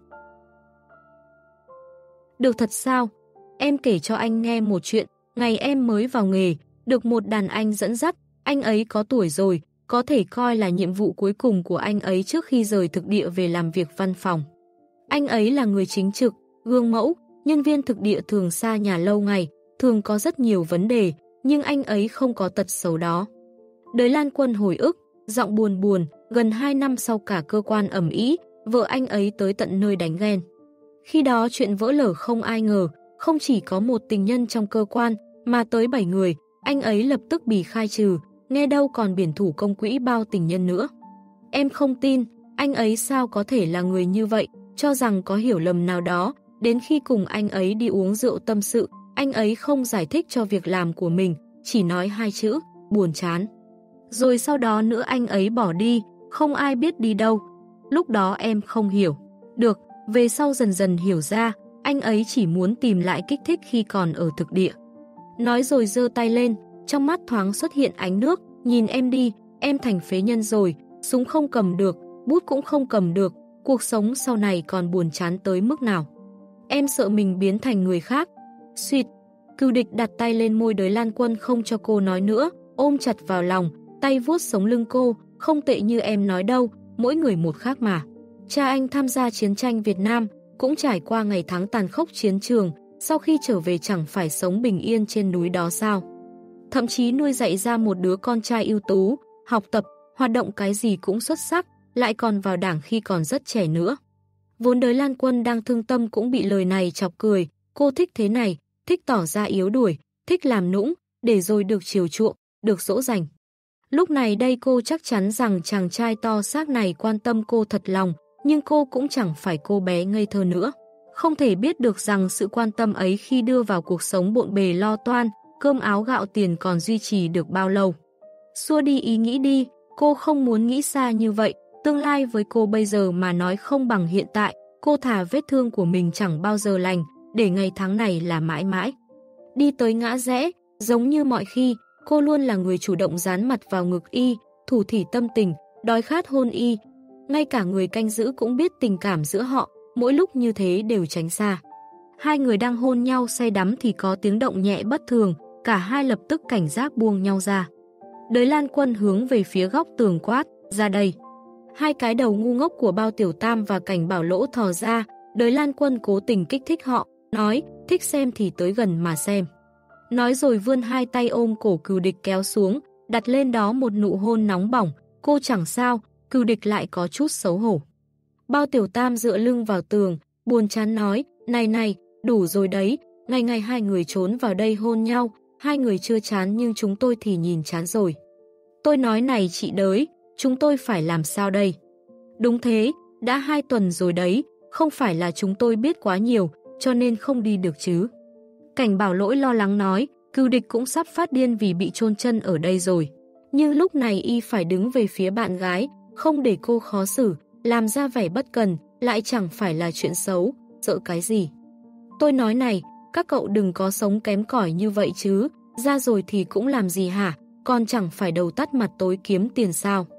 Được thật sao? Em kể cho anh nghe một chuyện, ngày em mới vào nghề, được một đàn anh dẫn dắt, anh ấy có tuổi rồi, có thể coi là nhiệm vụ cuối cùng của anh ấy trước khi rời thực địa về làm việc văn phòng. Anh ấy là người chính trực, gương mẫu, nhân viên thực địa thường xa nhà lâu ngày, thường có rất nhiều vấn đề, nhưng anh ấy không có tật xấu đó. Đới Lan Quân hồi ức, giọng buồn buồn, gần hai năm sau cả cơ quan ầm ĩ, vợ anh ấy tới tận nơi đánh ghen. Khi đó chuyện vỡ lở không ai ngờ, không chỉ có một tình nhân trong cơ quan, mà tới bảy người, anh ấy lập tức bị khai trừ, nghe đâu còn biển thủ công quỹ bao tình nhân nữa. Em không tin, anh ấy sao có thể là người như vậy, cho rằng có hiểu lầm nào đó, đến khi cùng anh ấy đi uống rượu tâm sự, anh ấy không giải thích cho việc làm của mình, chỉ nói hai chữ, buồn chán. Rồi sau đó nữa anh ấy bỏ đi, không ai biết đi đâu. Lúc đó em không hiểu. Được, về sau dần dần hiểu ra, anh ấy chỉ muốn tìm lại kích thích khi còn ở thực địa. Nói rồi giơ tay lên, trong mắt thoáng xuất hiện ánh nước, nhìn em đi, em thành phế nhân rồi, súng không cầm được, bút cũng không cầm được, cuộc sống sau này còn buồn chán tới mức nào. Em sợ mình biến thành người khác. Xuyệt, Cừu Địch đặt tay lên môi Đới Lan Quân không cho cô nói nữa, ôm chặt vào lòng, tay vuốt sống lưng cô, không tệ như em nói đâu, mỗi người một khác mà. Cha anh tham gia chiến tranh Việt Nam, cũng trải qua ngày tháng tàn khốc chiến trường, sau khi trở về chẳng phải sống bình yên trên núi đó sao. Thậm chí nuôi dạy ra một đứa con trai ưu tú, học tập, hoạt động cái gì cũng xuất sắc, lại còn vào đảng khi còn rất trẻ nữa. Vốn Đới Lan Quân đang thương tâm cũng bị lời này chọc cười, cô thích thế này, thích tỏ ra yếu đuổi, thích làm nũng, để rồi được chiều chuộng, được dỗ dành. Lúc này đây cô chắc chắn rằng chàng trai to xác này quan tâm cô thật lòng, nhưng cô cũng chẳng phải cô bé ngây thơ nữa. Không thể biết được rằng sự quan tâm ấy khi đưa vào cuộc sống bộn bề lo toan, cơm áo gạo tiền còn duy trì được bao lâu. Xua đi ý nghĩ đi, cô không muốn nghĩ xa như vậy, tương lai với cô bây giờ mà nói không bằng hiện tại, cô thà vết thương của mình chẳng bao giờ lành, để ngày tháng này là mãi mãi. Đi tới ngã rẽ, giống như mọi khi, cô luôn là người chủ động dán mặt vào ngực y, thủ thỉ tâm tình, đói khát hôn y. Ngay cả người canh giữ cũng biết tình cảm giữa họ, mỗi lúc như thế đều tránh xa. Hai người đang hôn nhau say đắm thì có tiếng động nhẹ bất thường, cả hai lập tức cảnh giác buông nhau ra. Đới Lan Quân hướng về phía góc tường quát, ra đây. Hai cái đầu ngu ngốc của Bao Tiểu Tam và Cảnh Bảo Lỗ thò ra, Đới Lan Quân cố tình kích thích họ, nói, thích xem thì tới gần mà xem. Nói rồi vươn hai tay ôm cổ Cừu Địch kéo xuống, đặt lên đó một nụ hôn nóng bỏng, cô chẳng sao, Cừu Địch lại có chút xấu hổ. Bao Tiểu Tam dựa lưng vào tường, buồn chán nói, này này, đủ rồi đấy, ngày ngày hai người trốn vào đây hôn nhau, hai người chưa chán nhưng chúng tôi thì nhìn chán rồi. Tôi nói này chị Đới, chúng tôi phải làm sao đây? Đúng thế, đã hai tuần rồi đấy, không phải là chúng tôi biết quá nhiều, cho nên không đi được chứ. Cảnh Bảo Lỗi lo lắng nói, Cừu Địch cũng sắp phát điên vì bị chôn chân ở đây rồi. Nhưng lúc này y phải đứng về phía bạn gái, không để cô khó xử, làm ra vẻ bất cần, lại chẳng phải là chuyện xấu, sợ cái gì. Tôi nói này, các cậu đừng có sống kém cỏi như vậy chứ, ra rồi thì cũng làm gì hả, còn chẳng phải đầu tắt mặt tối kiếm tiền sao.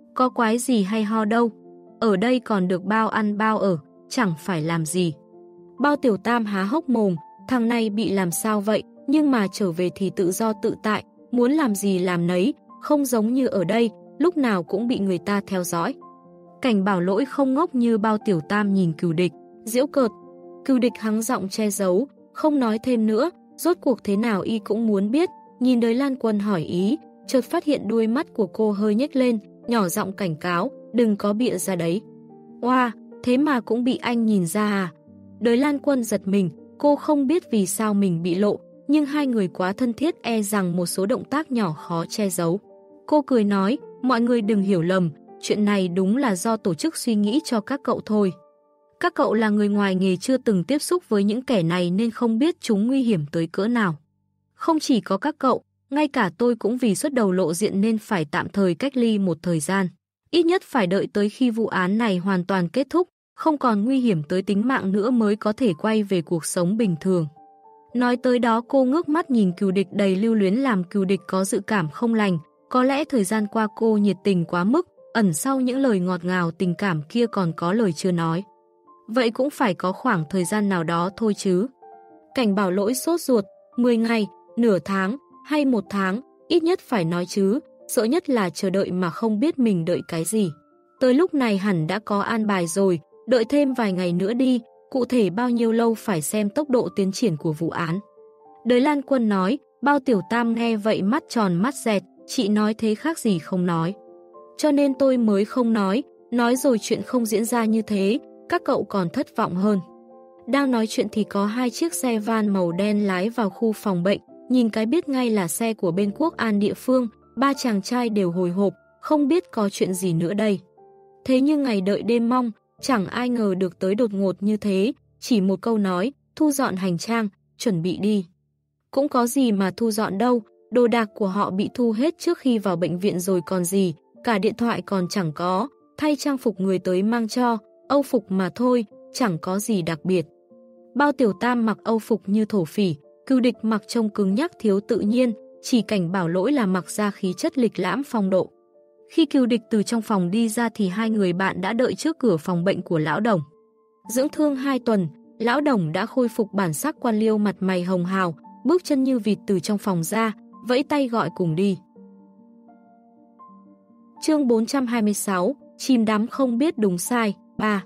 Có quái gì hay ho đâu. Ở đây còn được bao ăn bao ở, chẳng phải làm gì. Bao Tiểu Tam há hốc mồm, thằng này bị làm sao vậy, nhưng mà trở về thì tự do tự tại, muốn làm gì làm nấy, không giống như ở đây, lúc nào cũng bị người ta theo dõi. Cảnh Bảo Lỗi không ngốc như Bao Tiểu Tam nhìn Cừu Địch, giễu cợt. Cừu Địch hắng giọng che giấu, không nói thêm nữa, rốt cuộc thế nào y cũng muốn biết, nhìn Đới Lan Quân hỏi ý, chợt phát hiện đuôi mắt của cô hơi nhếch lên, nhỏ giọng cảnh cáo, đừng có bịa ra đấy. Oa, thế mà cũng bị anh nhìn ra à? Đới Lan Quân giật mình, cô không biết vì sao mình bị lộ, nhưng hai người quá thân thiết e rằng một số động tác nhỏ khó che giấu. Cô cười nói, mọi người đừng hiểu lầm, chuyện này đúng là do tổ chức suy nghĩ cho các cậu thôi. Các cậu là người ngoài nghề chưa từng tiếp xúc với những kẻ này nên không biết chúng nguy hiểm tới cỡ nào. Không chỉ có các cậu, ngay cả tôi cũng vì xuất đầu lộ diện nên phải tạm thời cách ly một thời gian. Ít nhất phải đợi tới khi vụ án này hoàn toàn kết thúc, không còn nguy hiểm tới tính mạng nữa mới có thể quay về cuộc sống bình thường. Nói tới đó cô ngước mắt nhìn Cừu Địch đầy lưu luyến làm Cừu Địch có dự cảm không lành. Có lẽ thời gian qua cô nhiệt tình quá mức, ẩn sau những lời ngọt ngào tình cảm kia còn có lời chưa nói. Vậy cũng phải có khoảng thời gian nào đó thôi chứ. Cảnh Bảo Lỗi sốt ruột, mười ngày, nửa tháng, hay một tháng, ít nhất phải nói chứ, sợ nhất là chờ đợi mà không biết mình đợi cái gì. Tới lúc này hẳn đã có an bài rồi, đợi thêm vài ngày nữa đi, cụ thể bao nhiêu lâu phải xem tốc độ tiến triển của vụ án. Đới Lan Quân nói, Bao Tiểu Tam nghe vậy mắt tròn mắt dẹt, chị nói thế khác gì không nói. Cho nên tôi mới không nói, nói rồi chuyện không diễn ra như thế, các cậu còn thất vọng hơn. Đang nói chuyện thì có hai chiếc xe van màu đen lái vào khu phòng bệnh, nhìn cái biết ngay là xe của bên Quốc an địa phương, ba chàng trai đều hồi hộp, không biết có chuyện gì nữa đây. Thế nhưng ngày đợi đêm mong, chẳng ai ngờ được tới đột ngột như thế, chỉ một câu nói, thu dọn hành trang, chuẩn bị đi. Cũng có gì mà thu dọn đâu, đồ đạc của họ bị thu hết trước khi vào bệnh viện rồi còn gì, cả điện thoại còn chẳng có, thay trang phục người tới mang cho, âu phục mà thôi, chẳng có gì đặc biệt. Bao Tiểu Tam mặc âu phục như thổ phỉ, Cừu Địch mặc trông cứng nhắc thiếu tự nhiên, chỉ Cảnh Bảo Lỗi là mặc ra khí chất lịch lãm phong độ. Khi Cừu Địch từ trong phòng đi ra thì hai người bạn đã đợi trước cửa phòng bệnh của Lão Đồng. Dưỡng thương hai tuần, Lão Đồng đã khôi phục bản sắc quan liêu, mặt mày hồng hào, bước chân như vịt từ trong phòng ra, vẫy tay gọi cùng đi. Chương bốn trăm hai mươi sáu, chìm đắm không biết đúng sai, ba.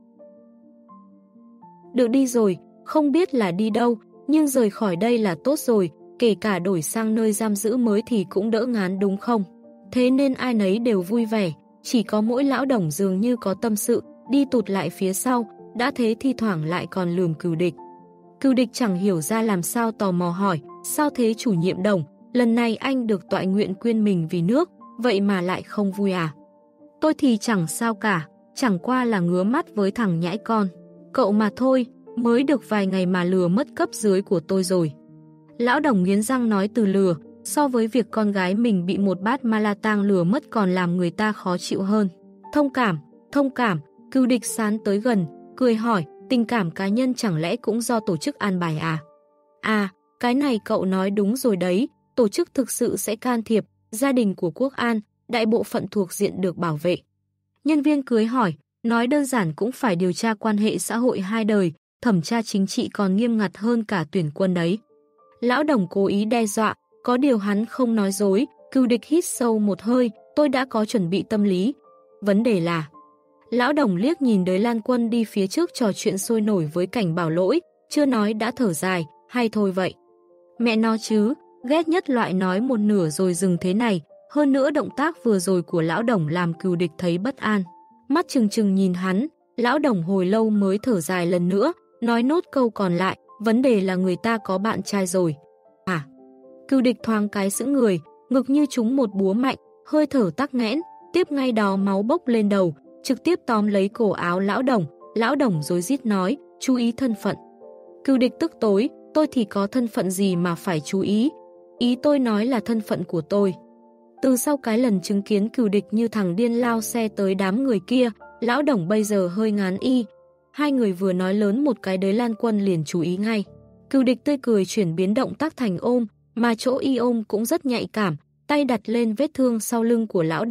Được đi rồi, không biết là đi đâu, nhưng rời khỏi đây là tốt rồi, kể cả đổi sang nơi giam giữ mới thì cũng đỡ ngán đúng không? Thế nên ai nấy đều vui vẻ, chỉ có mỗi Lão Đồng dường như có tâm sự, đi tụt lại phía sau, đã thế thi thoảng lại còn lườm Cừu Địch. Cừu Địch chẳng hiểu ra làm sao tò mò hỏi, sao thế chủ nhiệm Đồng, lần này anh được toại nguyện quyên mình vì nước, vậy mà lại không vui à? Tôi thì chẳng sao cả, chẳng qua là ngứa mắt với thằng nhãi con. Cậu mà thôi, mới được vài ngày mà lừa mất cấp dưới của tôi rồi. Lão Đồng nghiến răng nói từ lừa, so với việc con gái mình bị một bát ma la tang lừa mất còn làm người ta khó chịu hơn. Thông cảm, thông cảm, Cừu Địch sán tới gần, cười hỏi, tình cảm cá nhân chẳng lẽ cũng do tổ chức an bài à? À, cái này cậu nói đúng rồi đấy, tổ chức thực sự sẽ can thiệp, gia đình của Quốc an, đại bộ phận thuộc diện được bảo vệ. Nhân viên cưới hỏi, nói đơn giản cũng phải điều tra quan hệ xã hội hai đời, thẩm tra chính trị còn nghiêm ngặt hơn cả tuyển quân đấy. Lão Đồng cố ý đe dọa, có điều hắn không nói dối, Cừu Địch hít sâu một hơi, tôi đã có chuẩn bị tâm lý. Vấn đề là... Lão Đồng liếc nhìn Đới Lan Quân đi phía trước trò chuyện sôi nổi với Cảnh Bảo Lỗi, chưa nói đã thở dài, hay thôi vậy. Mẹ nó chứ, ghét nhất loại nói một nửa rồi dừng thế này, hơn nữa động tác vừa rồi của Lão Đồng làm Cừu Địch thấy bất an. Mắt trừng trừng nhìn hắn, Lão Đồng hồi lâu mới thở dài lần nữa, nói nốt câu còn lại, vấn đề là người ta có bạn trai rồi. À, Cừu Địch thoáng cái sững người, ngực như trúng một búa mạnh, hơi thở tắc nghẽn, tiếp ngay đó máu bốc lên đầu, trực tiếp tóm lấy cổ áo Lão Đồng. Lão Đồng rối rít nói, chú ý thân phận. Cừu Địch tức tối, tôi thì có thân phận gì mà phải chú ý. Ý tôi nói là thân phận của tôi. Từ sau cái lần chứng kiến Cừu Địch như thằng điên lao xe tới đám người kia, Lão Đồng bây giờ hơi ngán y. Hai người vừa nói lớn một cái Đới Lan Quân liền chú ý ngay. Cừu Địch tươi cười chuyển biến động tác thành ôm, mà chỗ y ôm cũng rất nhạy cảm, tay đặt lên vết thương sau lưng của Lão Đồng,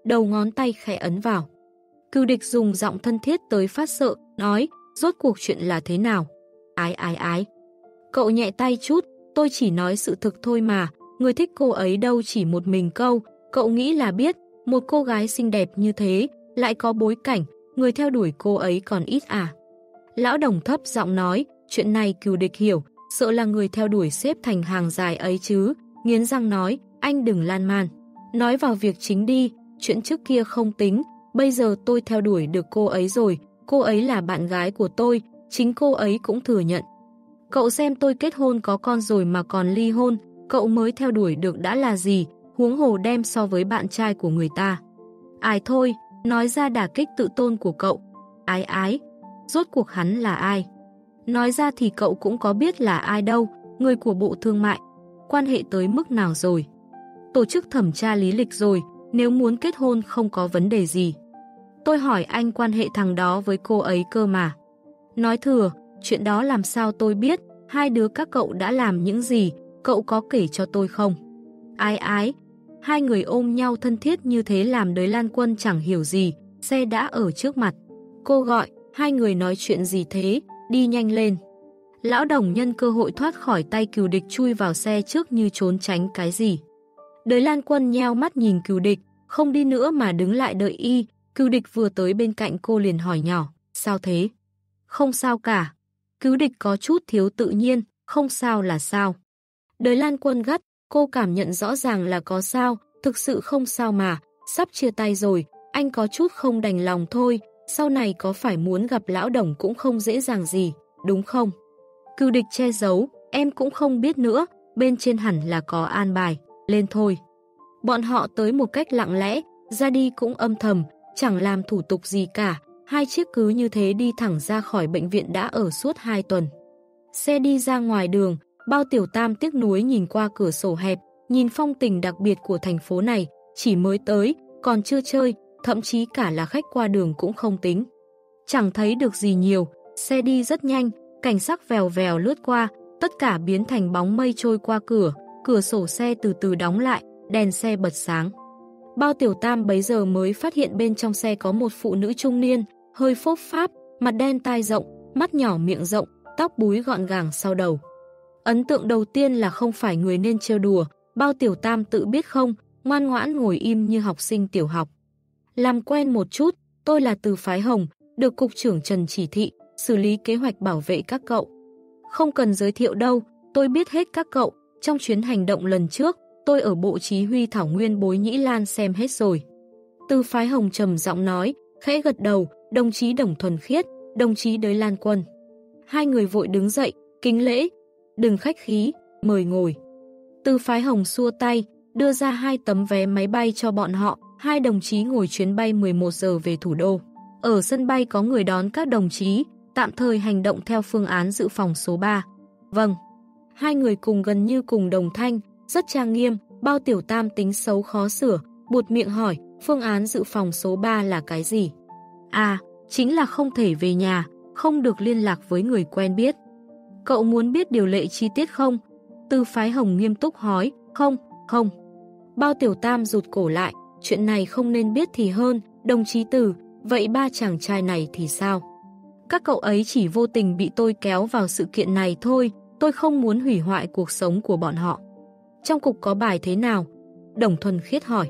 đầu ngón tay khẽ ấn vào. Cừu Địch dùng giọng thân thiết tới phát sợ, nói, rốt cuộc chuyện là thế nào? Ái ái ái. Cậu nhẹ tay chút, tôi chỉ nói sự thực thôi mà, người thích cô ấy đâu chỉ một mình câu, cậu nghĩ là biết, một cô gái xinh đẹp như thế, lại có bối cảnh, người theo đuổi cô ấy còn ít à? Lão Đồng thấp giọng nói, chuyện này Cừu Địch hiểu, sợ là người theo đuổi xếp thành hàng dài ấy chứ, nghiến răng nói, anh đừng lan man. Nói vào việc chính đi, chuyện trước kia không tính, bây giờ tôi theo đuổi được cô ấy rồi, cô ấy là bạn gái của tôi, chính cô ấy cũng thừa nhận. Cậu xem tôi kết hôn có con rồi mà còn ly hôn, cậu mới theo đuổi được đã là gì, huống hồ đem so với bạn trai của người ta. Ai thôi, nói ra đả kích tự tôn của cậu. Ái ái, rốt cuộc hắn là ai? Nói ra thì cậu cũng có biết là ai đâu, người của Bộ Thương mại. Quan hệ tới mức nào rồi? Tổ chức thẩm tra lý lịch rồi, nếu muốn kết hôn không có vấn đề gì. Tôi hỏi anh quan hệ thằng đó với cô ấy cơ mà. Nói thừa, chuyện đó làm sao tôi biết, hai đứa các cậu đã làm những gì, cậu có kể cho tôi không? Ái ái, hai người ôm nhau thân thiết như thế làm Đới Lan Quân chẳng hiểu gì, xe đã ở trước mặt. Cô gọi, hai người nói chuyện gì thế, đi nhanh lên. Lão Đồng nhân cơ hội thoát khỏi tay Cừu Địch chui vào xe trước như trốn tránh cái gì. Đới Lan Quân nheo mắt nhìn Cừu Địch, không đi nữa mà đứng lại đợi y. Cừu Địch vừa tới bên cạnh cô liền hỏi nhỏ, sao thế? Không sao cả. Cừu Địch có chút thiếu tự nhiên, không sao là sao? Đới Lan Quân gắt, cô cảm nhận rõ ràng là có sao, thực sự không sao mà, sắp chia tay rồi, anh có chút không đành lòng thôi, sau này có phải muốn gặp Lão Đồng cũng không dễ dàng gì, đúng không? Cừu Địch che giấu, em cũng không biết nữa, bên trên hẳn là có an bài, lên thôi. Bọn họ tới một cách lặng lẽ, ra đi cũng âm thầm, chẳng làm thủ tục gì cả, hai chiếc cứ như thế đi thẳng ra khỏi bệnh viện đã ở suốt hai tuần. Xe đi ra ngoài đường, Bao Tiểu Tam tiếc nuối nhìn qua cửa sổ hẹp, nhìn phong tình đặc biệt của thành phố này, chỉ mới tới, còn chưa chơi, thậm chí cả là khách qua đường cũng không tính. Chẳng thấy được gì nhiều, xe đi rất nhanh, cảnh sắc vèo vèo lướt qua, tất cả biến thành bóng mây trôi qua cửa, cửa sổ xe từ từ đóng lại, đèn xe bật sáng. Bao Tiểu Tam bấy giờ mới phát hiện bên trong xe có một phụ nữ trung niên, hơi phốp pháp, mặt đen tai rộng, mắt nhỏ miệng rộng, tóc búi gọn gàng sau đầu. Ấn tượng đầu tiên là không phải người nên trêu đùa, Bao Tiểu Tam tự biết không, ngoan ngoãn ngồi im như học sinh tiểu học. Làm quen một chút, tôi là từ phái Hồng, được Cục trưởng Trần chỉ thị, xử lý kế hoạch bảo vệ các cậu. Không cần giới thiệu đâu, tôi biết hết các cậu, trong chuyến hành động lần trước, tôi ở bộ chỉ huy Thảo Nguyên Bối Nhĩ Lan xem hết rồi. Từ phái Hồng trầm giọng nói, khẽ gật đầu, đồng chí Đồng Thuần Khiết, đồng chí Đới Lan Quân. Hai người vội đứng dậy, kính lễ, đừng khách khí, mời ngồi. Từ phái Hồng xua tay, đưa ra hai tấm vé máy bay cho bọn họ, hai đồng chí ngồi chuyến bay mười một giờ về thủ đô. Ở sân bay có người đón các đồng chí, tạm thời hành động theo phương án dự phòng số ba. Vâng. Hai người cùng gần như cùng đồng thanh, rất trang nghiêm, Bao Tiểu Tam tính xấu khó sửa, buột miệng hỏi, phương án dự phòng số ba là cái gì? À, chính là không thể về nhà, không được liên lạc với người quen biết. Cậu muốn biết điều lệ chi tiết không? Từ phái Hồng nghiêm túc hỏi, không, không. Bao Tiểu Tam rụt cổ lại, chuyện này không nên biết thì hơn, đồng chí Từ, vậy ba chàng trai này thì sao? Các cậu ấy chỉ vô tình bị tôi kéo vào sự kiện này thôi, tôi không muốn hủy hoại cuộc sống của bọn họ. Trong cục có bài thế nào? Đồng Thuần Khiết hỏi.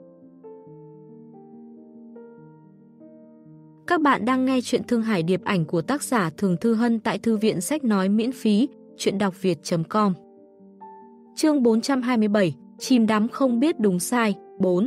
Các bạn đang nghe chuyện Thương Hải Điệp Ảnh của tác giả Thường Thư Hân tại Thư viện Sách Nói miễn phí, chuyện đọc việt chấm com. Chương bốn trăm hai mươi bảy, chìm đắm không biết đúng sai, bốn.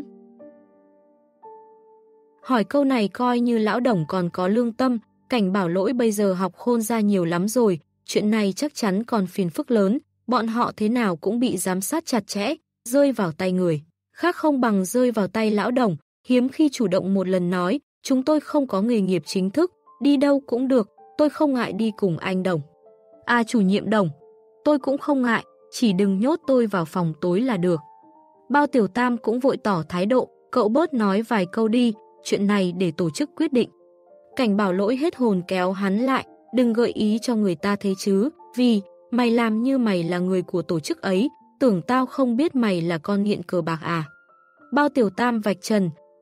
Hỏi câu này coi như lão Đồng còn có lương tâm, Cảnh Bảo Lỗi bây giờ học khôn ra nhiều lắm rồi, chuyện này chắc chắn còn phiền phức lớn, bọn họ thế nào cũng bị giám sát chặt chẽ, rơi vào tay người. Khác không bằng rơi vào tay lão Đồng, hiếm khi chủ động một lần nói, chúng tôi không có nghề nghiệp chính thức, đi đâu cũng được, tôi không ngại đi cùng anh Đồng. À chủ nhiệm Đồng, tôi cũng không ngại, chỉ đừng nhốt tôi vào phòng tối là được. Bao Tiểu Tam cũng vội tỏ thái độ, cậu bớt nói vài câu đi, chuyện này để tổ chức quyết định. Cảnh Bảo Lỗi hết hồn kéo hắn lại, đừng gợi ý cho người ta thế chứ, vì mày làm như mày là người của tổ chức ấy, tưởng tao không biết mày là con nghiện cờ bạc à. Bao Tiểu Tam vạch trần,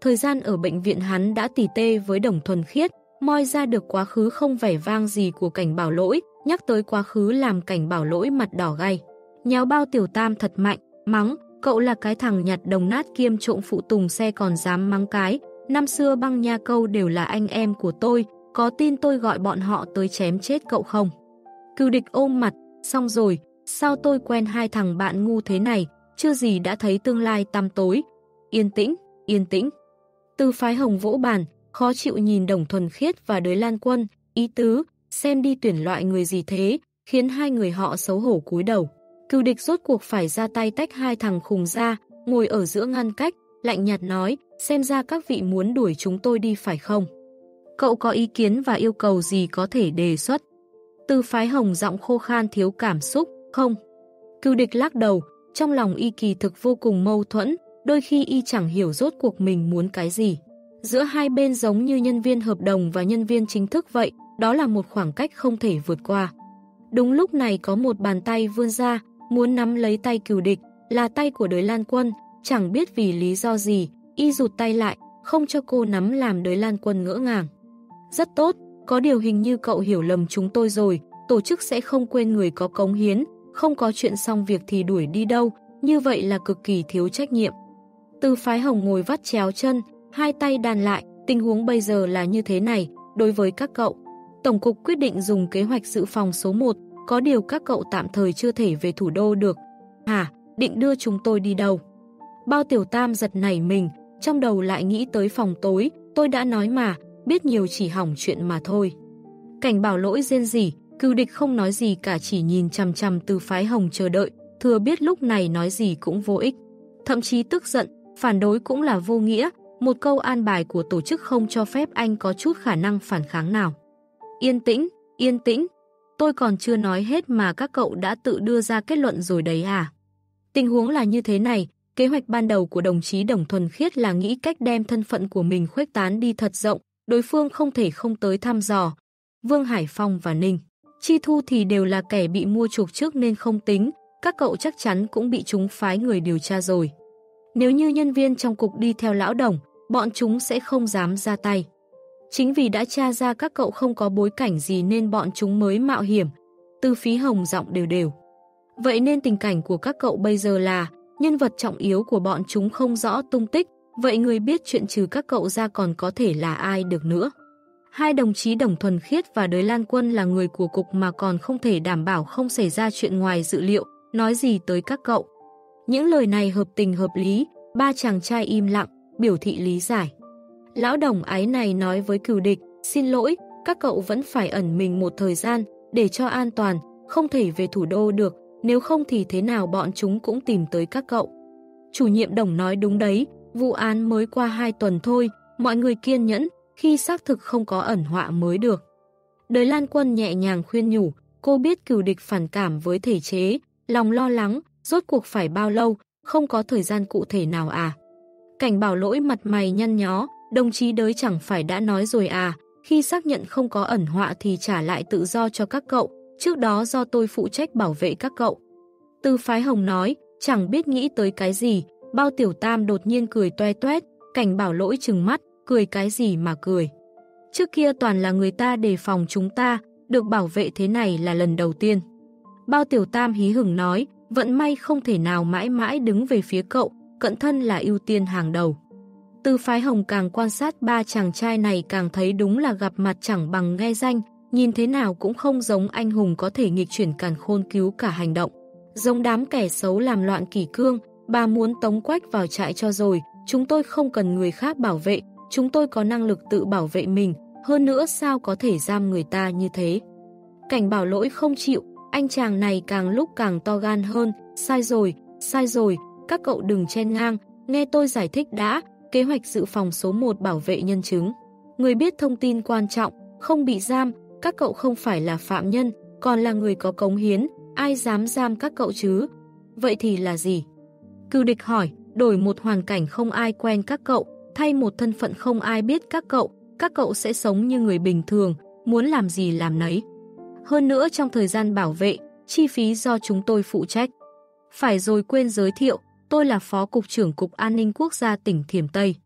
Thời gian ở bệnh viện hắn đã tỉ tê với Đồng Thuần Khiết, moi ra được quá khứ không vẻ vang gì của Cảnh Bảo Lỗi, nhắc tới quá khứ làm Cảnh Bảo Lỗi mặt đỏ gay. Nháo bao Tiểu Tam thật mạnh, mắng, cậu là cái thằng nhặt đồng nát kiêm trộm phụ tùng xe còn dám mắng cái, năm xưa Băng Nha Câu đều là anh em của tôi, có tin tôi gọi bọn họ tới chém chết cậu không? Cừu Địch ôm mặt, xong rồi, sao tôi quen hai thằng bạn ngu thế này, chưa gì đã thấy tương lai tăm tối. Yên tĩnh, yên tĩnh. Từ Phái Hồng vỗ bàn, khó chịu nhìn Đồng Thuần Khiết và Đới Lan Quân, ý tứ, xem đi tuyển loại người gì thế, khiến hai người họ xấu hổ cúi đầu. Cừu Địch rốt cuộc phải ra tay tách hai thằng khùng ra, ngồi ở giữa ngăn cách, lạnh nhạt nói, xem ra các vị muốn đuổi chúng tôi đi phải không? Cậu có ý kiến và yêu cầu gì có thể đề xuất? Từ Phái Hồng giọng khô khan thiếu cảm xúc, không. Cừu Địch lắc đầu, trong lòng y kỳ thực vô cùng mâu thuẫn, đôi khi y chẳng hiểu rốt cuộc mình muốn cái gì. Giữa hai bên giống như nhân viên hợp đồng và nhân viên chính thức vậy, đó là một khoảng cách không thể vượt qua. Đúng lúc này có một bàn tay vươn ra, muốn nắm lấy tay Cừu Địch, là tay của Đới Lan Quân, chẳng biết vì lý do gì, y rụt tay lại, không cho cô nắm làm Đới Lan Quân ngỡ ngàng. Rất tốt, có điều hình như cậu hiểu lầm chúng tôi rồi, tổ chức sẽ không quên người có cống hiến, không có chuyện xong việc thì đuổi đi đâu, như vậy là cực kỳ thiếu trách nhiệm. Từ Phái Hồng ngồi vắt chéo chân, hai tay đàn lại, tình huống bây giờ là như thế này, đối với các cậu. Tổng cục quyết định dùng kế hoạch dự phòng số một, có điều các cậu tạm thời chưa thể về thủ đô được. Hả, định đưa chúng tôi đi đâu? Bao Tiểu Tam giật nảy mình, trong đầu lại nghĩ tới phòng tối, tôi đã nói mà, biết nhiều chỉ hỏng chuyện mà thôi. Cảnh Bảo Lỗi rên rỉ, Cừu Địch không nói gì cả, chỉ nhìn chằm chằm Từ Phái Hồng chờ đợi, thừa biết lúc này nói gì cũng vô ích. Thậm chí tức giận, phản đối cũng là vô nghĩa, một câu an bài của tổ chức không cho phép anh có chút khả năng phản kháng nào. Yên tĩnh, yên tĩnh, tôi còn chưa nói hết mà các cậu đã tự đưa ra kết luận rồi đấy à. Tình huống là như thế này, kế hoạch ban đầu của đồng chí Đồng Thuần Khiết là nghĩ cách đem thân phận của mình khuếch tán đi thật rộng, đối phương không thể không tới thăm dò. Vương Hải Phong và Ninh Chi Thu thì đều là kẻ bị mua chuộc trước nên không tính, các cậu chắc chắn cũng bị chúng phái người điều tra rồi. Nếu như nhân viên trong cục đi theo lão Đồng, bọn chúng sẽ không dám ra tay. Chính vì đã tra ra các cậu không có bối cảnh gì nên bọn chúng mới mạo hiểm. Từ Phí Hồng giọng đều đều. Vậy nên tình cảnh của các cậu bây giờ là nhân vật trọng yếu của bọn chúng không rõ tung tích, vậy người biết chuyện trừ các cậu ra còn có thể là ai được nữa. Hai đồng chí Đồng Thuần Khiết và Đới Lan Quân là người của cục mà còn không thể đảm bảo không xảy ra chuyện ngoài dự liệu, nói gì tới các cậu. Những lời này hợp tình hợp lý, ba chàng trai im lặng, biểu thị lý giải. Lão Đồng ái này nói với Cừu Địch, xin lỗi, các cậu vẫn phải ẩn mình một thời gian, để cho an toàn, không thể về thủ đô được, nếu không thì thế nào bọn chúng cũng tìm tới các cậu. Chủ nhiệm Đồng nói đúng đấy, vụ án mới qua hai tuần thôi, mọi người kiên nhẫn, khi xác thực không có ẩn họa mới được. Đới Lan Quân nhẹ nhàng khuyên nhủ, cô biết Cừu Địch phản cảm với thể chế, lòng lo lắng, rốt cuộc phải bao lâu, không có thời gian cụ thể nào à. Cảnh Bảo Lỗi mặt mày nhăn nhó, đồng chí Đới chẳng phải đã nói rồi à, khi xác nhận không có ẩn họa thì trả lại tự do cho các cậu, trước đó do tôi phụ trách bảo vệ các cậu. Từ Phái Hồng nói, chẳng biết nghĩ tới cái gì, Bao Tiểu Tam đột nhiên cười toe toét, Cảnh Bảo Lỗi trừng mắt, cười cái gì mà cười. Trước kia toàn là người ta đề phòng chúng ta, được bảo vệ thế này là lần đầu tiên. Bao Tiểu Tam hí hửng nói, vận may không thể nào mãi mãi đứng về phía cậu, cận thân là ưu tiên hàng đầu. Từ Phái Hồng càng quan sát ba chàng trai này càng thấy đúng là gặp mặt chẳng bằng nghe danh, nhìn thế nào cũng không giống anh hùng có thể nghịch chuyển càn khôn cứu cả hành động. Giống đám kẻ xấu làm loạn kỷ cương, bà muốn tống Quách vào trại cho rồi, chúng tôi không cần người khác bảo vệ, chúng tôi có năng lực tự bảo vệ mình, hơn nữa sao có thể giam người ta như thế. Cảnh Bảo Lỗi không chịu, anh chàng này càng lúc càng to gan hơn, sai rồi, sai rồi, các cậu đừng chen ngang, nghe tôi giải thích đã, kế hoạch dự phòng số một bảo vệ nhân chứng. Người biết thông tin quan trọng, không bị giam, các cậu không phải là phạm nhân, còn là người có cống hiến, ai dám giam các cậu chứ? Vậy thì là gì? Cừu Địch hỏi, đổi một hoàn cảnh không ai quen các cậu, thay một thân phận không ai biết các cậu, các cậu sẽ sống như người bình thường, muốn làm gì làm nấy. Hơn nữa trong thời gian bảo vệ, chi phí do chúng tôi phụ trách. Phải rồi quên giới thiệu, tôi là Phó Cục trưởng Cục An ninh Quốc gia tỉnh Thiểm Tây.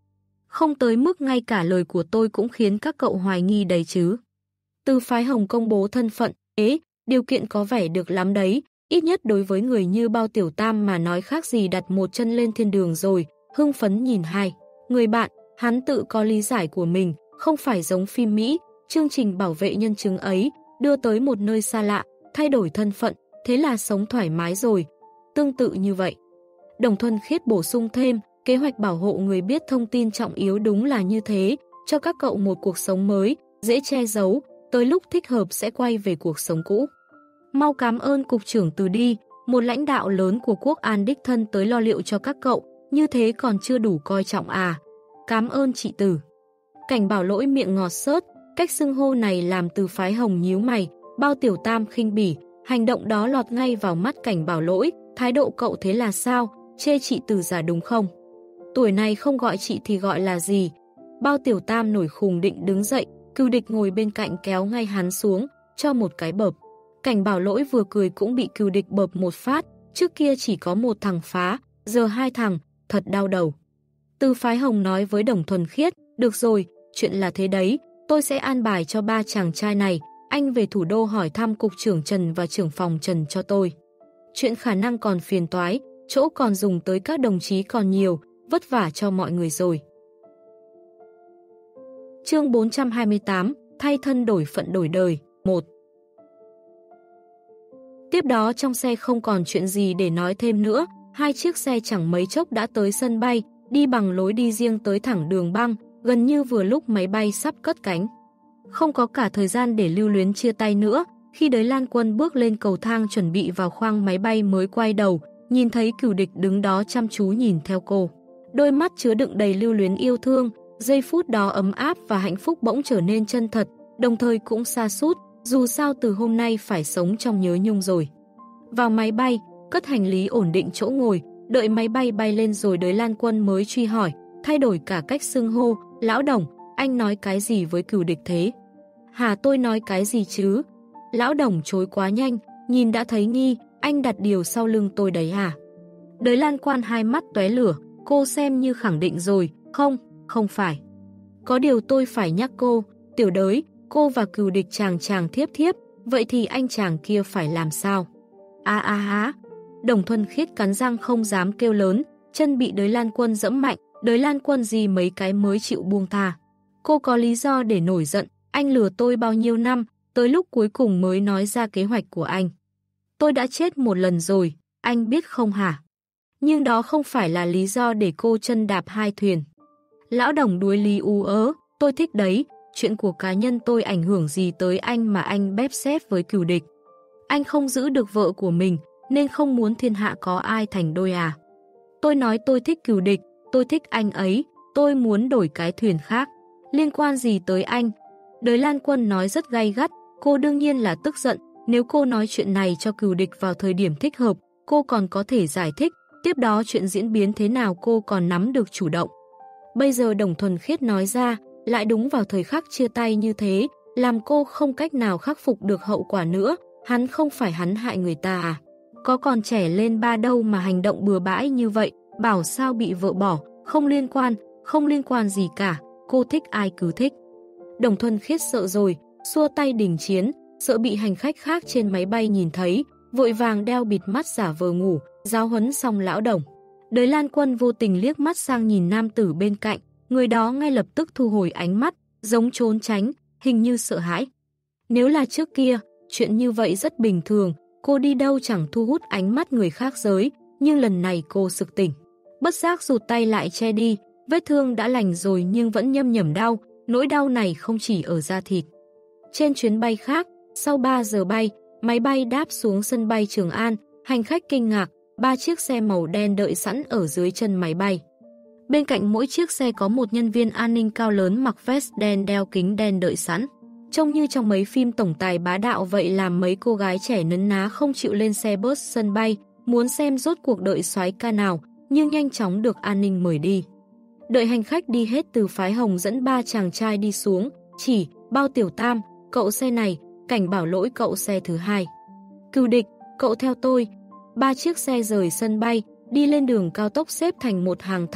Không tới mức ngay cả lời của tôi cũng khiến các cậu hoài nghi đấy chứ. Từ phái Hồng công bố thân phận, ế, điều kiện có vẻ được lắm đấy, ít nhất đối với người như Bao Tiểu Tam mà nói khác gì đặt một chân lên thiên đường rồi, hưng phấn nhìn hai. Người bạn, hắn tự có lý giải của mình, không phải giống phim Mỹ, chương trình bảo vệ nhân chứng ấy, đưa tới một nơi xa lạ, thay đổi thân phận, thế là sống thoải mái rồi. Tương tự như vậy. Đồng Thuần Khiết bổ sung thêm, kế hoạch bảo hộ người biết thông tin trọng yếu đúng là như thế, cho các cậu một cuộc sống mới, dễ che giấu, tới lúc thích hợp sẽ quay về cuộc sống cũ. Mau cảm ơn cục trưởng Từ đi, một lãnh đạo lớn của quốc an đích thân tới lo liệu cho các cậu, như thế còn chưa đủ coi trọng à. Cảm ơn chị Từ. Cảnh Bảo Lỗi miệng ngọt xớt, cách xưng hô này làm Từ phái Hồng nhíu mày, Bao Tiểu Tam khinh bỉ, hành động đó lọt ngay vào mắt Cảnh Bảo Lỗi, thái độ cậu thế là sao, chê chị Từ già đúng không? Tuổi này không gọi chị thì gọi là gì? Bao Tiểu Tam nổi khùng định đứng dậy, Cừu Địch ngồi bên cạnh kéo ngay hắn xuống, cho một cái bợp. Cảnh Bảo Lỗi vừa cười cũng bị Cừu Địch bợp một phát, trước kia chỉ có một thằng phá, giờ hai thằng, thật đau đầu. Từ phái Hồng nói với Đồng Thuần Khiết, được rồi, chuyện là thế đấy, tôi sẽ an bài cho ba chàng trai này, anh về thủ đô hỏi thăm cục trưởng Trần và trưởng phòng Trần cho tôi. Chuyện khả năng còn phiền toái, chỗ còn dùng tới các đồng chí còn nhiều, vất vả cho mọi người rồi. Chương bốn trăm hai mươi tám, thay thân đổi phận đổi đời, một. Tiếp đó trong xe không còn chuyện gì để nói thêm nữa, hai chiếc xe chẳng mấy chốc đã tới sân bay, đi bằng lối đi riêng tới thẳng đường băng, gần như vừa lúc máy bay sắp cất cánh. Không có cả thời gian để lưu luyến chia tay nữa, khi Đới Lan Quân bước lên cầu thang chuẩn bị vào khoang máy bay mới quay đầu, nhìn thấy Cừu Địch đứng đó chăm chú nhìn theo cô. Đôi mắt chứa đựng đầy lưu luyến yêu thương, giây phút đó ấm áp và hạnh phúc bỗng trở nên chân thật, đồng thời cũng sa sút, dù sao từ hôm nay phải sống trong nhớ nhung rồi. Vào máy bay, cất hành lý ổn định chỗ ngồi, đợi máy bay bay lên rồi Đới Lan Quân mới truy hỏi, thay đổi cả cách xưng hô, lão Đồng, anh nói cái gì với Cừu Địch thế? Hả, tôi nói cái gì chứ? Lão Đồng chối quá nhanh, nhìn đã thấy nghi, anh đặt điều sau lưng tôi đấy hả? Đới Lan Quan hai mắt tóe lửa, cô xem như khẳng định rồi, không, không phải. Có điều tôi phải nhắc cô, Tiểu Đới, cô và Cừu Địch chàng chàng thiếp thiếp, vậy thì anh chàng kia phải làm sao? A a há, Đồng Thuần Khiết cắn răng không dám kêu lớn, chân bị Đới Lan Quân dẫm mạnh, Đới Lan Quân gì mấy cái mới chịu buông tha. Cô có lý do để nổi giận, anh lừa tôi bao nhiêu năm, tới lúc cuối cùng mới nói ra kế hoạch của anh. Tôi đã chết một lần rồi, anh biết không hả? Nhưng đó không phải là lý do để cô chân đạp hai thuyền. Lão Đồng đuối lý u ớ, tôi thích đấy, chuyện của cá nhân tôi ảnh hưởng gì tới anh mà anh bép xếp với Cừu Địch. Anh không giữ được vợ của mình, nên không muốn thiên hạ có ai thành đôi à. Tôi nói tôi thích Cừu Địch, tôi thích anh ấy, tôi muốn đổi cái thuyền khác. Liên quan gì tới anh? Đới Lan Quân nói rất gay gắt, cô đương nhiên là tức giận, nếu cô nói chuyện này cho Cừu Địch vào thời điểm thích hợp, cô còn có thể giải thích, tiếp đó chuyện diễn biến thế nào cô còn nắm được chủ động. Bây giờ Đồng Thuần Khiết nói ra, lại đúng vào thời khắc chia tay như thế, làm cô không cách nào khắc phục được hậu quả nữa, hắn không phải hắn hại người ta à? Có còn trẻ lên ba đâu mà hành động bừa bãi như vậy, bảo sao bị vợ bỏ, không liên quan, không liên quan gì cả, cô thích ai cứ thích. Đồng Thuần Khiết sợ rồi, xua tay đình chiến, sợ bị hành khách khác trên máy bay nhìn thấy, vội vàng đeo bịt mắt giả vờ ngủ, giáo huấn xong lão Đồng. Đới Lan Quân vô tình liếc mắt sang nhìn nam tử bên cạnh, người đó ngay lập tức thu hồi ánh mắt, giống trốn tránh, hình như sợ hãi. Nếu là trước kia, chuyện như vậy rất bình thường, cô đi đâu chẳng thu hút ánh mắt người khác giới, nhưng lần này cô sực tỉnh. Bất giác rụt tay lại che đi, vết thương đã lành rồi nhưng vẫn nhâm nhẩm đau, nỗi đau này không chỉ ở da thịt. Trên chuyến bay khác, sau ba giờ bay, máy bay đáp xuống sân bay Trường An, hành khách kinh ngạc, ba chiếc xe màu đen đợi sẵn ở dưới chân máy bay. Bên cạnh mỗi chiếc xe có một nhân viên an ninh cao lớn mặc vest đen đeo kính đen đợi sẵn. Trông như trong mấy phim tổng tài bá đạo vậy, làm mấy cô gái trẻ nấn ná không chịu lên xe bus sân bay, muốn xem rốt cuộc đợi soái ca nào, nhưng nhanh chóng được an ninh mời đi. Đợi hành khách đi hết, Từ phái Hồng dẫn ba chàng trai đi xuống, chỉ, Bao Tiểu Tam, cậu xe này, Cảnh Bảo Lỗi cậu xe thứ hai. Cừu Địch, cậu theo tôi. Ba chiếc xe rời sân bay, đi lên đường cao tốc xếp thành một hàng thẳng,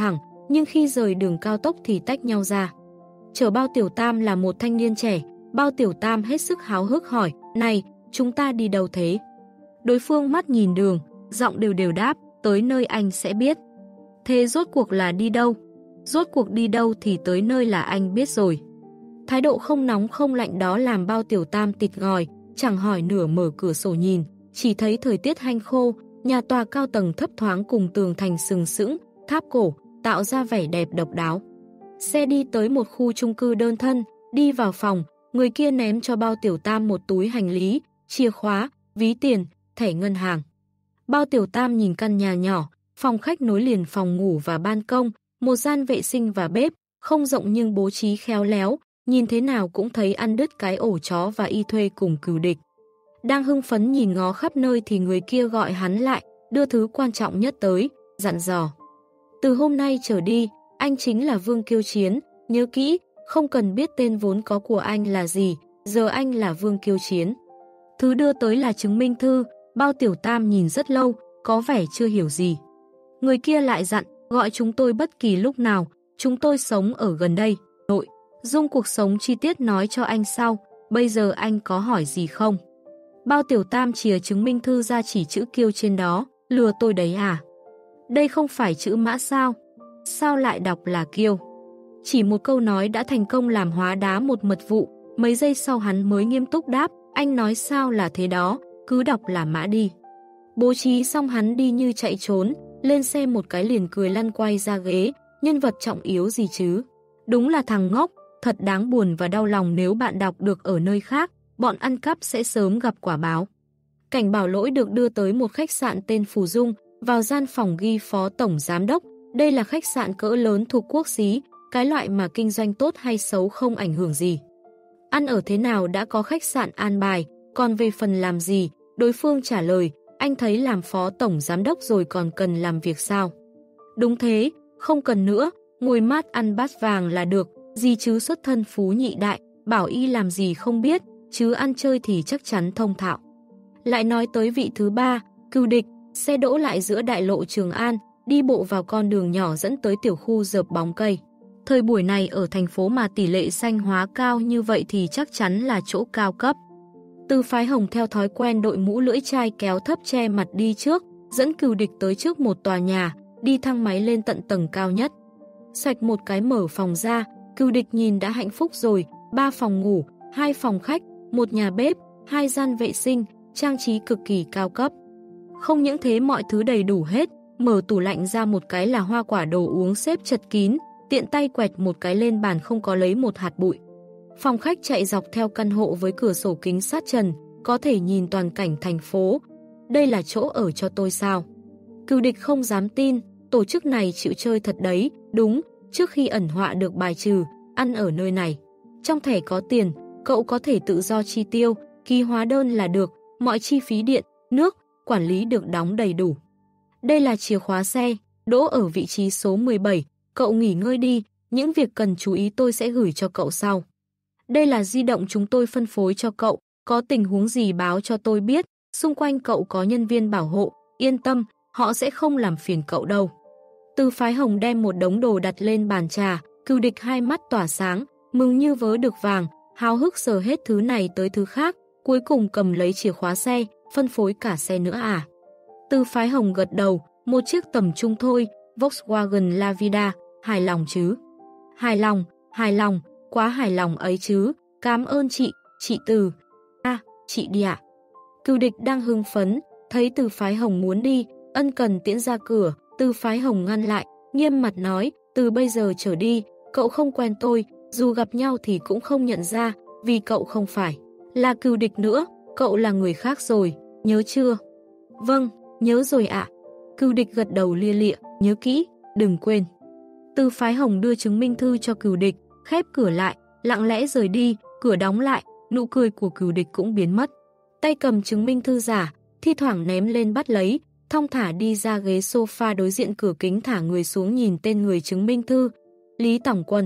nhưng khi rời đường cao tốc thì tách nhau ra. Chở Bao Tiểu Tam là một thanh niên trẻ, Bao Tiểu Tam hết sức háo hức hỏi, này, chúng ta đi đâu thế? Đối phương mắt nhìn đường, giọng đều đều đáp, tới nơi anh sẽ biết. Thế rốt cuộc là đi đâu? Rốt cuộc đi đâu thì tới nơi là anh biết rồi. Thái độ không nóng không lạnh đó làm Bao Tiểu Tam tịt ngòi, chẳng hỏi nửa mở cửa sổ nhìn, chỉ thấy thời tiết hanh khô, nhà tòa cao tầng thấp thoáng cùng tường thành sừng sững, tháp cổ, tạo ra vẻ đẹp độc đáo. Xe đi tới một khu chung cư đơn thân, đi vào phòng, người kia ném cho Bao Tiểu Tam một túi hành lý, chìa khóa, ví tiền, thẻ ngân hàng. Bao Tiểu Tam nhìn căn nhà nhỏ, phòng khách nối liền phòng ngủ và ban công, một gian vệ sinh và bếp, không rộng nhưng bố trí khéo léo, nhìn thế nào cũng thấy ăn đứt cái ổ chó và y thuê cùng cừu địch. Đang hưng phấn nhìn ngó khắp nơi thì người kia gọi hắn lại, đưa thứ quan trọng nhất tới, dặn dò. Từ hôm nay trở đi, anh chính là Vương Kiêu Chiến, nhớ kỹ, không cần biết tên vốn có của anh là gì, giờ anh là Vương Kiêu Chiến. Thứ đưa tới là chứng minh thư, Bao Tiểu Tam nhìn rất lâu, có vẻ chưa hiểu gì. Người kia lại dặn, gọi chúng tôi bất kỳ lúc nào, chúng tôi sống ở gần đây, nội. Dung cuộc sống chi tiết nói cho anh sau, bây giờ anh có hỏi gì không? Bao Tiểu Tam chìa chứng minh thư ra chỉ chữ Kiêu trên đó, lừa tôi đấy à? Đây không phải chữ mã sao? Sao lại đọc là Kiêu? Chỉ một câu nói đã thành công làm hóa đá một mật vụ, mấy giây sau hắn mới nghiêm túc đáp, anh nói sao là thế đó, cứ đọc là mã đi. Bố trí xong hắn đi như chạy trốn, lên xe một cái liền cười lăn quay ra ghế, nhân vật trọng yếu gì chứ? Đúng là thằng ngốc, thật đáng buồn và đau lòng nếu bạn đọc được ở nơi khác, bọn ăn cắp sẽ sớm gặp quả báo. Cảnh Bảo Lỗi được đưa tới một khách sạn tên Phù Dung, vào gian phòng ghi phó tổng giám đốc, đây là khách sạn cỡ lớn thuộc quốc xí, cái loại mà kinh doanh tốt hay xấu không ảnh hưởng gì. Ăn ở thế nào đã có khách sạn an bài, còn về phần làm gì, đối phương trả lời, anh thấy làm phó tổng giám đốc rồi còn cần làm việc sao? Đúng thế, không cần nữa, ngồi mát ăn bát vàng là được, gì chứ xuất thân phú nhị đại, bảo y làm gì không biết, chứ ăn chơi thì chắc chắn thông thạo. Lại nói tới vị thứ ba, Cừu Địch, xe đỗ lại giữa đại lộ Trường An, đi bộ vào con đường nhỏ dẫn tới tiểu khu rợp bóng cây. Thời buổi này ở thành phố mà tỷ lệ xanh hóa cao như vậy thì chắc chắn là chỗ cao cấp. Từ Phái Hồng theo thói quen đội mũ lưỡi chai kéo thấp che mặt đi trước, dẫn Cừu Địch tới trước một tòa nhà, đi thang máy lên tận tầng cao nhất. Xoạch một cái mở phòng ra, Cừu Địch nhìn đã hạnh phúc rồi, ba phòng ngủ, hai phòng khách, một nhà bếp, hai gian vệ sinh, trang trí cực kỳ cao cấp. Không những thế mọi thứ đầy đủ hết, mở tủ lạnh ra một cái là hoa quả đồ uống xếp chật kín, tiện tay quẹt một cái lên bàn không có lấy một hạt bụi. Phòng khách chạy dọc theo căn hộ với cửa sổ kính sát trần, có thể nhìn toàn cảnh thành phố. Đây là chỗ ở cho tôi sao? Cừu Địch không dám tin, tổ chức này chịu chơi thật đấy, đúng, trước khi ẩn họa được bài trừ, ăn ở nơi này. Trong thẻ có tiền, cậu có thể tự do chi tiêu, ký hóa đơn là được, mọi chi phí điện, nước, quản lý được đóng đầy đủ. Đây là chìa khóa xe, đỗ ở vị trí số mười bảy, cậu nghỉ ngơi đi, những việc cần chú ý tôi sẽ gửi cho cậu sau. Đây là di động chúng tôi phân phối cho cậu, có tình huống gì báo cho tôi biết, xung quanh cậu có nhân viên bảo hộ, yên tâm, họ sẽ không làm phiền cậu đâu. Từ Phái Hồng đem một đống đồ đặt lên bàn trà, Cừu Địch hai mắt tỏa sáng, mừng như vớ được vàng, háo hức sờ hết thứ này tới thứ khác, cuối cùng cầm lấy chìa khóa xe, phân phối cả xe nữa à. Từ Phái Hồng gật đầu, một chiếc tầm trung thôi, Volkswagen Lavida, hài lòng chứ? Hài lòng, hài lòng, quá hài lòng ấy chứ, cảm ơn chị, chị Từ. À, chị đi ạ. Cừu Địch đang hưng phấn, thấy Từ Phái Hồng muốn đi, ân cần tiễn ra cửa, Từ Phái Hồng ngăn lại, nghiêm mặt nói, từ bây giờ trở đi, cậu không quen tôi, dù gặp nhau thì cũng không nhận ra, vì cậu không phải là Cừu Địch nữa, cậu là người khác rồi, nhớ chưa? Vâng, nhớ rồi ạ. Cừu Địch gật đầu lia lịa, nhớ kỹ, đừng quên. Từ Phái Hồng đưa chứng minh thư cho Cừu Địch, khép cửa lại, lặng lẽ rời đi, cửa đóng lại, nụ cười của Cừu Địch cũng biến mất. Tay cầm chứng minh thư giả, thi thoảng ném lên bắt lấy, thong thả đi ra ghế sofa đối diện cửa kính thả người xuống nhìn tên người chứng minh thư, Lý Tổng Quân.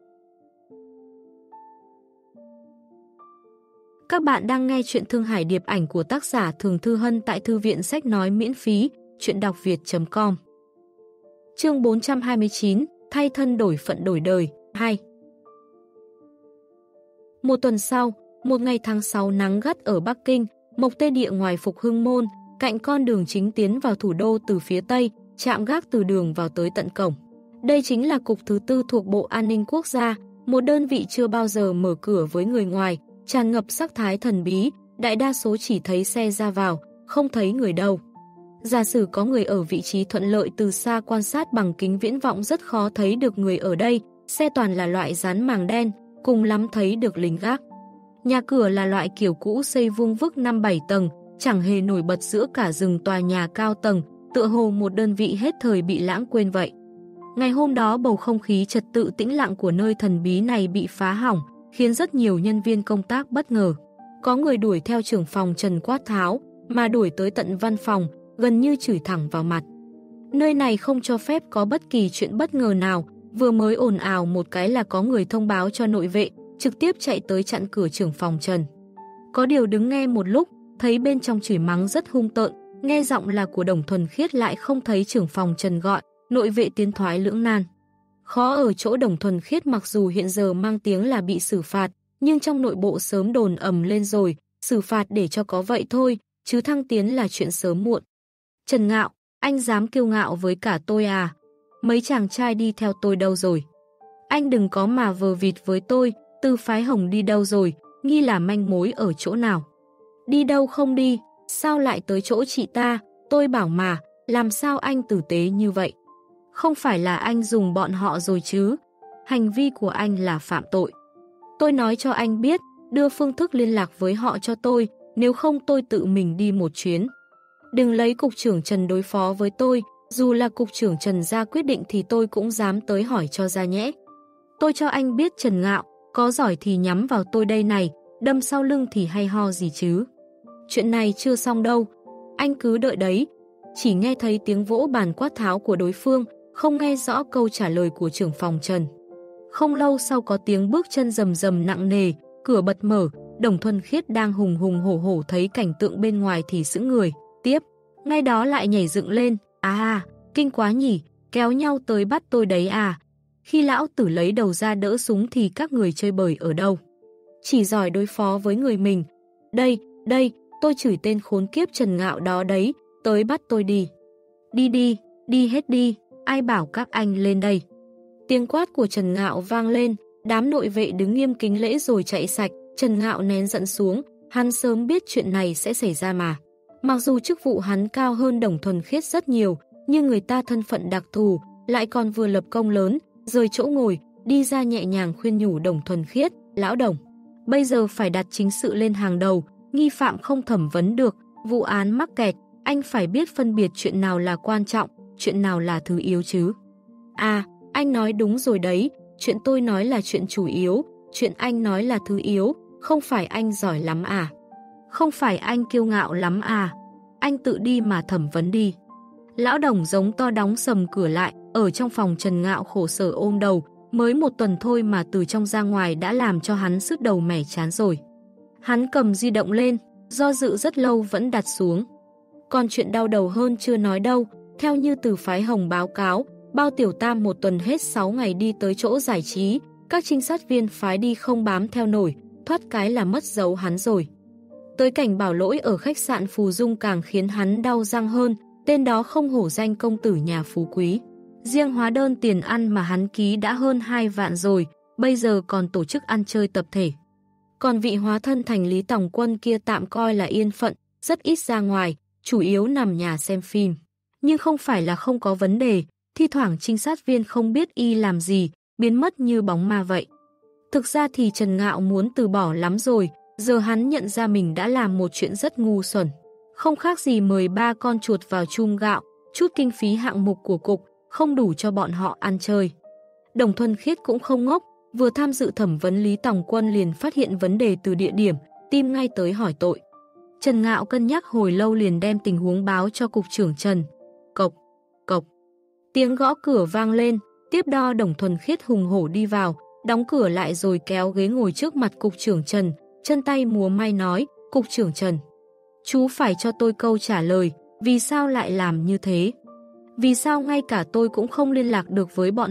Các bạn đang nghe chuyện Thương Hải Điệp Ảnh của tác giả Thường Thư Hân tại Thư viện Sách Nói miễn phí, chuyện đọc việt chấm com. Chương bốn trăm hai mươi chín, thay thân đổi phận đổi đời. Hai. Một tuần sau, một ngày tháng sáu nắng gắt ở Bắc Kinh, Mộc Tê Địa ngoài Phục Hưng Môn, cạnh con đường chính tiến vào thủ đô từ phía Tây, chạm gác từ đường vào tới tận cổng. Đây chính là cục thứ tư thuộc Bộ An ninh Quốc gia, một đơn vị chưa bao giờ mở cửa với người ngoài, tràn ngập sắc thái thần bí, đại đa số chỉ thấy xe ra vào, không thấy người đâu. Giả sử có người ở vị trí thuận lợi từ xa quan sát bằng kính viễn vọng rất khó thấy được người ở đây, xe toàn là loại dán màng đen, cùng lắm thấy được lính gác. Nhà cửa là loại kiểu cũ xây vuông vức năm bảy tầng, chẳng hề nổi bật giữa cả rừng tòa nhà cao tầng, tựa hồ một đơn vị hết thời bị lãng quên vậy. Ngày hôm đó bầu không khí trật tự tĩnh lặng của nơi thần bí này bị phá hỏng, khiến rất nhiều nhân viên công tác bất ngờ. Có người đuổi theo trưởng phòng Trần quát tháo, mà đuổi tới tận văn phòng, gần như chửi thẳng vào mặt. Nơi này không cho phép có bất kỳ chuyện bất ngờ nào, vừa mới ồn ào một cái là có người thông báo cho nội vệ, trực tiếp chạy tới chặn cửa trưởng phòng Trần. Có điều đứng nghe một lúc, thấy bên trong chửi mắng rất hung tợn, nghe giọng là của Đồng Thuần Khiết lại không thấy trưởng phòng Trần gọi, nội vệ tiến thoái lưỡng nan. Khó ở chỗ Đồng Thuần Khiết mặc dù hiện giờ mang tiếng là bị xử phạt, nhưng trong nội bộ sớm đồn ầm lên rồi, xử phạt để cho có vậy thôi, chứ thăng tiến là chuyện sớm muộn. Trần Ngạo, anh dám kiêu ngạo với cả tôi à? Mấy chàng trai đi theo tôi đâu rồi? Anh đừng có mà vờ vịt với tôi, Tư Phái Hồng đi đâu rồi, nghi là manh mối ở chỗ nào? Đi đâu không đi, sao lại tới chỗ chị ta? Tôi bảo mà, làm sao anh tử tế như vậy? Không phải là anh dùng bọn họ rồi chứ? Hành vi của anh là phạm tội. Tôi nói cho anh biết, đưa phương thức liên lạc với họ cho tôi, nếu không tôi tự mình đi một chuyến. Đừng lấy cục trưởng Trần đối phó với tôi, dù là cục trưởng Trần ra quyết định thì tôi cũng dám tới hỏi cho ra nhẽ. Tôi cho anh biết Trần Ngạo, có giỏi thì nhắm vào tôi đây này, đâm sau lưng thì hay ho gì chứ. Chuyện này chưa xong đâu, anh cứ đợi đấy. Chỉ nghe thấy tiếng vỗ bàn quát tháo của đối phương, không nghe rõ câu trả lời của trưởng phòng Trần. Không lâu sau có tiếng bước chân rầm rầm nặng nề, cửa bật mở, Đồng Thuần Khiết đang hùng hùng hổ hổ thấy cảnh tượng bên ngoài thì sững người, tiếp, ngay đó lại nhảy dựng lên, à, kinh quá nhỉ, kéo nhau tới bắt tôi đấy à. Khi lão tử lấy đầu ra đỡ súng thì các người chơi bời ở đâu? Chỉ giỏi đối phó với người mình. Đây, đây, tôi chửi tên khốn kiếp Trần Ngạo đó đấy, tới bắt tôi đi. Đi đi, đi hết đi, ai bảo các anh lên đây. Tiếng quát của Trần Ngạo vang lên, đám nội vệ đứng nghiêm kính lễ rồi chạy sạch, Trần Ngạo nén giận xuống, hắn sớm biết chuyện này sẽ xảy ra mà. Mặc dù chức vụ hắn cao hơn Đồng Thuần Khiết rất nhiều, nhưng người ta thân phận đặc thù, lại còn vừa lập công lớn, rời chỗ ngồi, đi ra nhẹ nhàng khuyên nhủ Đồng Thuần Khiết, lão Đồng. Bây giờ phải đặt chính sự lên hàng đầu, nghi phạm không thẩm vấn được, vụ án mắc kẹt, anh phải biết phân biệt chuyện nào là quan trọng, chuyện nào là thứ yếu chứ. À, anh nói đúng rồi đấy, chuyện tôi nói là chuyện chủ yếu, chuyện anh nói là thứ yếu, không phải anh giỏi lắm à? Không phải anh kiêu ngạo lắm à? Anh tự đi mà thẩm vấn đi. Lão Đồng giống to đóng sầm cửa lại, ở trong phòng Trần Ngạo khổ sở ôm đầu, mới một tuần thôi mà từ trong ra ngoài đã làm cho hắn sứt đầu mẻ chán rồi. Hắn cầm di động lên, do dự rất lâu vẫn đặt xuống. Còn chuyện đau đầu hơn chưa nói đâu, theo như Từ Phái Hồng báo cáo, Bao Tiểu Tam một tuần hết sáu ngày đi tới chỗ giải trí, các trinh sát viên phái đi không bám theo nổi, thoát cái là mất dấu hắn rồi. Tới cảnh Bảo Lỗi ở khách sạn Phù Dung càng khiến hắn đau răng hơn, tên đó không hổ danh công tử nhà phú quý. Riêng hóa đơn tiền ăn mà hắn ký đã hơn hai vạn rồi, bây giờ còn tổ chức ăn chơi tập thể. Còn vị hóa thân thành Lý Tòng Quân kia tạm coi là yên phận, rất ít ra ngoài, chủ yếu nằm nhà xem phim. Nhưng không phải là không có vấn đề, thi thoảng trinh sát viên không biết y làm gì, biến mất như bóng ma vậy. Thực ra thì Trần Ngạo muốn từ bỏ lắm rồi, giờ hắn nhận ra mình đã làm một chuyện rất ngu xuẩn. Không khác gì mời ba con chuột vào chum gạo, chút kinh phí hạng mục của cục, không đủ cho bọn họ ăn chơi. Đồng Thuần Khiết cũng không ngốc, vừa tham dự thẩm vấn Lý Tòng Quân liền phát hiện vấn đề từ địa điểm, tìm ngay tới hỏi tội. Trần Ngạo cân nhắc hồi lâu liền đem tình huống báo cho cục trưởng Trần. Cộc, cộc. Tiếng gõ cửa vang lên, tiếp đo Đồng Thuần Khiết hùng hổ đi vào, đóng cửa lại rồi kéo ghế ngồi trước mặt cục trưởng Trần, chân tay múa may nói, cục trưởng Trần. Chú phải cho tôi câu trả lời, vì sao lại làm như thế? Vì sao ngay cả tôi cũng không liên lạc được với bọn họ,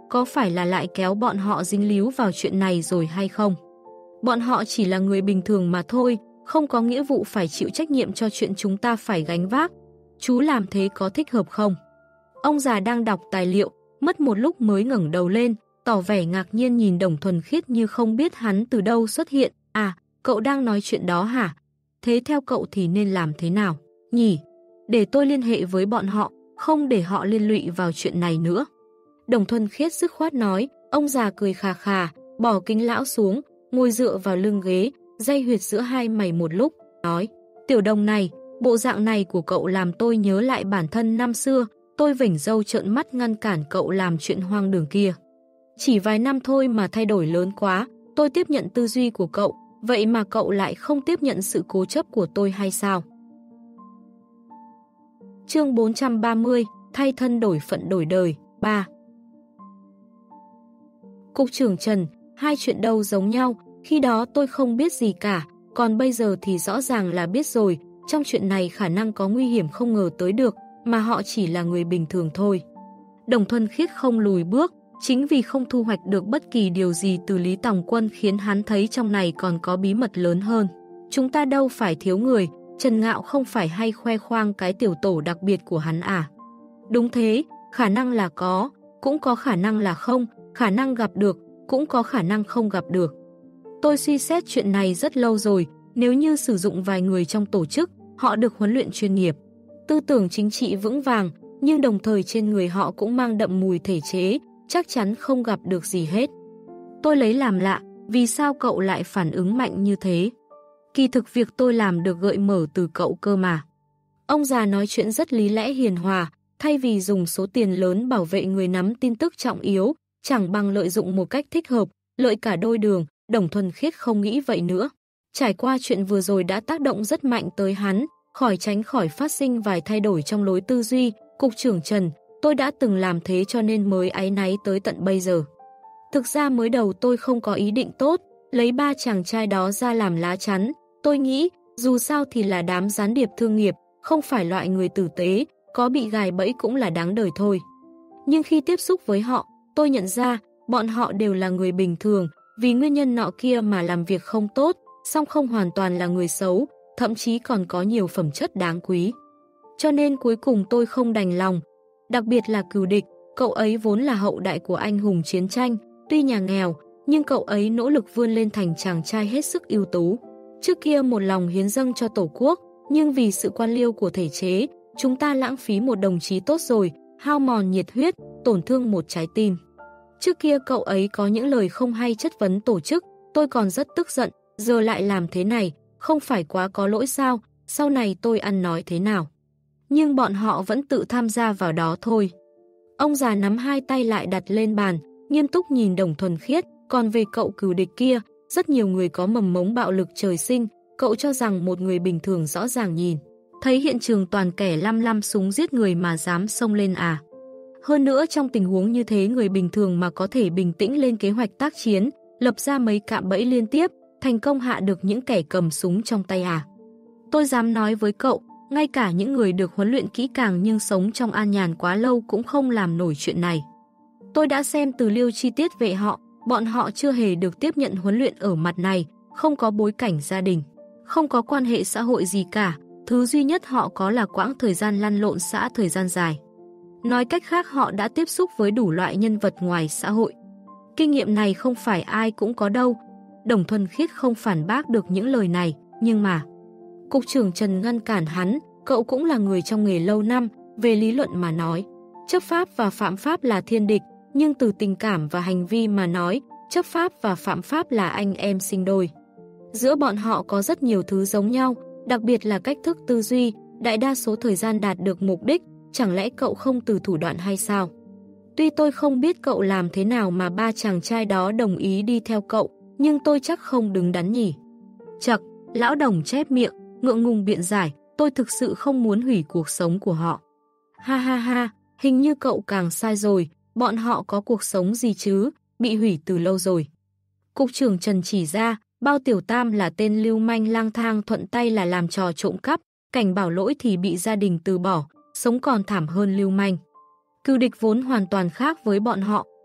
có phải là lại kéo bọn họ dính líu vào chuyện này rồi hay không? Bọn họ chỉ là người bình thường mà thôi, không có nghĩa vụ phải chịu trách nhiệm cho chuyện chúng ta phải gánh vác. Chú làm thế có thích hợp không? Ông già đang đọc tài liệu, mất một lúc mới ngẩng đầu lên, tỏ vẻ ngạc nhiên nhìn Đồng Thuần Khiết như không biết hắn từ đâu xuất hiện. À, cậu đang nói chuyện đó hả? Thế theo cậu thì nên làm thế nào, nhỉ? Để tôi liên hệ với bọn họ, không để họ liên lụy vào chuyện này nữa. Đồng Thuần Khiết dứt khoát nói. Ông già cười khà khà, bỏ kính lão xuống, ngồi dựa vào lưng ghế, day huyệt giữa hai mày một lúc, nói: Tiểu Đồng này, bộ dạng này của cậu làm tôi nhớ lại bản thân năm xưa, tôi vểnh râu trợn mắt ngăn cản cậu làm chuyện hoang đường kia. Chỉ vài năm thôi mà thay đổi lớn quá, tôi tiếp nhận tư duy của cậu, vậy mà cậu lại không tiếp nhận sự cố chấp của tôi hay sao? Chương bốn trăm ba mươi, thay thân đổi phận đổi đời, ba. Cục trưởng Trần, hai chuyện đâu giống nhau, khi đó tôi không biết gì cả, còn bây giờ thì rõ ràng là biết rồi, trong chuyện này khả năng có nguy hiểm không ngờ tới được, mà họ chỉ là người bình thường thôi. Đồng Thuần Khiết không lùi bước, chính vì không thu hoạch được bất kỳ điều gì từ Lý Tòng Quân khiến hắn thấy trong này còn có bí mật lớn hơn. Chúng ta đâu phải thiếu người, Trần Ngạo không phải hay khoe khoang cái tiểu tổ đặc biệt của hắn à? Đúng thế, khả năng là có, cũng có khả năng là không, khả năng gặp được, cũng có khả năng không gặp được. Tôi suy xét chuyện này rất lâu rồi, nếu như sử dụng vài người trong tổ chức, họ được huấn luyện chuyên nghiệp, tư tưởng chính trị vững vàng, nhưng đồng thời trên người họ cũng mang đậm mùi thể chế, chắc chắn không gặp được gì hết. Tôi lấy làm lạ, vì sao cậu lại phản ứng mạnh như thế? Kỳ thực việc tôi làm được gợi mở từ cậu cơ mà. Ông già nói chuyện rất lý lẽ hiền hòa, thay vì dùng số tiền lớn bảo vệ người nắm tin tức trọng yếu, chẳng bằng lợi dụng một cách thích hợp, lợi cả đôi đường. Đồng Thuần Khiết không nghĩ vậy nữa. Trải qua chuyện vừa rồi đã tác động rất mạnh tới hắn, khỏi tránh khỏi phát sinh vài thay đổi trong lối tư duy. Cục trưởng Trần, tôi đã từng làm thế cho nên mới áy náy tới tận bây giờ. Thực ra mới đầu tôi không có ý định tốt, lấy ba chàng trai đó ra làm lá chắn. Tôi nghĩ, dù sao thì là đám gián điệp thương nghiệp, không phải loại người tử tế, có bị gài bẫy cũng là đáng đời thôi. Nhưng khi tiếp xúc với họ, tôi nhận ra, bọn họ đều là người bình thường, vì nguyên nhân nọ kia mà làm việc không tốt, song không hoàn toàn là người xấu, thậm chí còn có nhiều phẩm chất đáng quý. Cho nên cuối cùng tôi không đành lòng, đặc biệt là Cừu Địch, cậu ấy vốn là hậu đại của anh hùng chiến tranh, tuy nhà nghèo, nhưng cậu ấy nỗ lực vươn lên thành chàng trai hết sức ưu tú. Trước kia một lòng hiến dâng cho Tổ quốc, nhưng vì sự quan liêu của thể chế, chúng ta lãng phí một đồng chí tốt rồi, hao mòn nhiệt huyết, tổn thương một trái tim. Trước kia cậu ấy có những lời không hay chất vấn tổ chức, tôi còn rất tức giận, giờ lại làm thế này, không phải quá có lỗi sao, sau này tôi ăn nói thế nào. Nhưng bọn họ vẫn tự tham gia vào đó thôi. Ông già nắm hai tay lại đặt lên bàn, nghiêm túc nhìn Đồng Thuần Khiết, còn về cậu Cừu Địch kia, rất nhiều người có mầm mống bạo lực trời sinh, cậu cho rằng một người bình thường rõ ràng nhìn thấy hiện trường toàn kẻ lăm lăm súng giết người mà dám xông lên à. Hơn nữa trong tình huống như thế người bình thường mà có thể bình tĩnh lên kế hoạch tác chiến, lập ra mấy cạm bẫy liên tiếp, thành công hạ được những kẻ cầm súng trong tay à. Tôi dám nói với cậu, ngay cả những người được huấn luyện kỹ càng nhưng sống trong an nhàn quá lâu cũng không làm nổi chuyện này. Tôi đã xem từ liêu chi tiết về họ, bọn họ chưa hề được tiếp nhận huấn luyện ở mặt này, không có bối cảnh gia đình, không có quan hệ xã hội gì cả, thứ duy nhất họ có là quãng thời gian lăn lộn xã thời gian dài. Nói cách khác họ đã tiếp xúc với đủ loại nhân vật ngoài xã hội. Kinh nghiệm này không phải ai cũng có đâu. Đồng Thuần Khiết không phản bác được những lời này, nhưng mà Cục trưởng Trần ngăn cản hắn, cậu cũng là người trong nghề lâu năm, về lý luận mà nói. Chấp pháp và phạm pháp là thiên địch, nhưng từ tình cảm và hành vi mà nói, chấp pháp và phạm pháp là anh em sinh đôi. Giữa bọn họ có rất nhiều thứ giống nhau, đặc biệt là cách thức tư duy, đại đa số thời gian đạt được mục đích, chẳng lẽ cậu không từ thủ đoạn hay sao? Tuy tôi không biết cậu làm thế nào mà ba chàng trai đó đồng ý đi theo cậu, nhưng tôi chắc không đứng đắn nhỉ. Chậc, lão Đồng chép miệng, ngượng ngùng biện giải, tôi thực sự không muốn hủy cuộc sống của họ. Ha ha ha, hình như cậu càng sai rồi, bọn họ có cuộc sống gì chứ, bị hủy từ lâu rồi. Cục trưởng Trần chỉ ra, Bao Tiểu Tam là tên lưu manh lang thang thuận tay là làm trò trộm cắp, Cảnh Bảo Lỗi thì bị gia đình từ bỏ, sống còn thảm hơn lưu manh. Cừu Địch vốn hoàn toàn khác với bọn họ,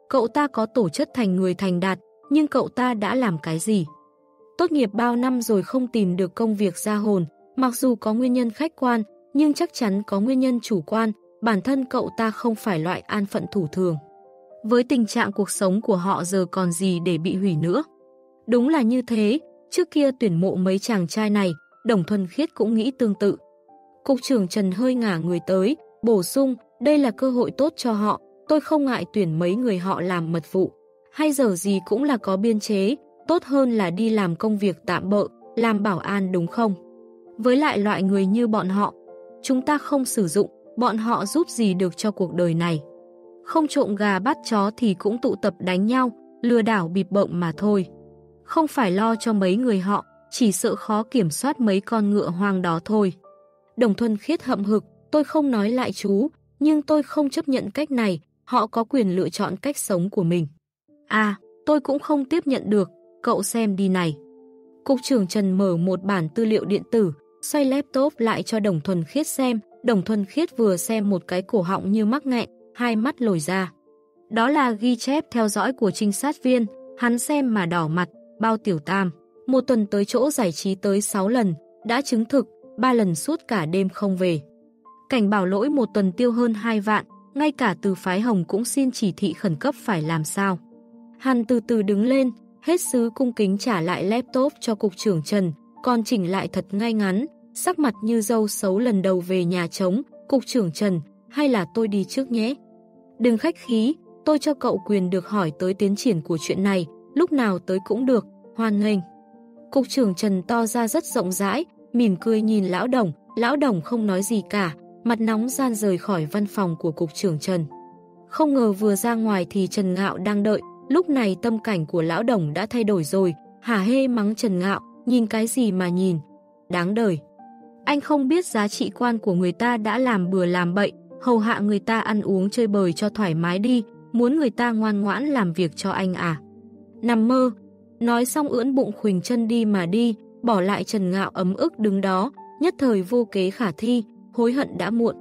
Cậu ta có tổ chất thành người thành đạt, nhưng cậu ta đã làm cái gì? Tốt nghiệp bao năm rồi không tìm được công việc ra hồn, mặc dù có nguyên nhân khách quan, nhưng chắc chắn có nguyên nhân chủ quan, bản thân cậu ta không phải loại an phận thủ thường. Với tình trạng cuộc sống của họ giờ còn gì để bị hủy nữa. Đúng là như thế, trước kia tuyển mộ mấy chàng trai này, Đồng Thuần Khiết cũng nghĩ tương tự. Cục trưởng Trần hơi ngả người tới, bổ sung, đây là cơ hội tốt cho họ, tôi không ngại tuyển mấy người họ làm mật vụ. Hay giờ gì cũng là có biên chế, tốt hơn là đi làm công việc tạm bợ, làm bảo an đúng không? Với lại loại người như bọn họ, chúng ta không sử dụng, bọn họ giúp gì được cho cuộc đời này. Không trộm gà bắt chó thì cũng tụ tập đánh nhau, lừa đảo bịp bợm mà thôi. Không phải lo cho mấy người họ, chỉ sợ khó kiểm soát mấy con ngựa hoang đó thôi. Đồng Thuần Khiết hậm hực, tôi không nói lại chú, nhưng tôi không chấp nhận cách này, họ có quyền lựa chọn cách sống của mình. À, tôi cũng không tiếp nhận được, cậu xem đi này. Cục trưởng Trần mở một bản tư liệu điện tử, xoay laptop lại cho Đồng Thuần Khiết xem, Đồng Thuần Khiết vừa xem một cái cổ họng như mắc nghẹn, hai mắt lồi ra. Đó là ghi chép theo dõi của trinh sát viên, hắn xem mà đỏ mặt, bao tiểu tam. Một tuần tới chỗ giải trí tới sáu lần, đã chứng thực, ba lần suốt cả đêm không về. Cảnh bảo lỗi một tuần tiêu hơn hai vạn, ngay cả từ phái Hồng cũng xin chỉ thị khẩn cấp phải làm sao. Hắn từ từ đứng lên, hết sức cung kính trả lại laptop cho cục trưởng Trần, còn chỉnh lại thật ngay ngắn, sắc mặt như dâu xấu lần đầu về nhà trống. Cục trưởng Trần, hay là tôi đi trước nhé? Đừng khách khí, tôi cho cậu quyền được hỏi tới tiến triển của chuyện này, lúc nào tới cũng được, hoan nghênh. Cục trưởng Trần to ra rất rộng rãi, mỉm cười nhìn Lão Đồng, Lão Đồng không nói gì cả, mặt nóng gian rời khỏi văn phòng của cục trưởng Trần. Không ngờ vừa ra ngoài thì Trần Ngạo đang đợi, lúc này tâm cảnh của Lão Đồng đã thay đổi rồi, hả hê mắng Trần Ngạo, nhìn cái gì mà nhìn, đáng đời. Anh không biết giá trị quan của người ta đã làm bừa làm bậy, hầu hạ người ta ăn uống chơi bời cho thoải mái đi, muốn người ta ngoan ngoãn làm việc cho anh à? Nằm mơ. Nói xong ưỡn bụng khuỳnh chân đi mà đi, bỏ lại Trần Ngạo ấm ức đứng đó, nhất thời vô kế khả thi, hối hận đã muộn.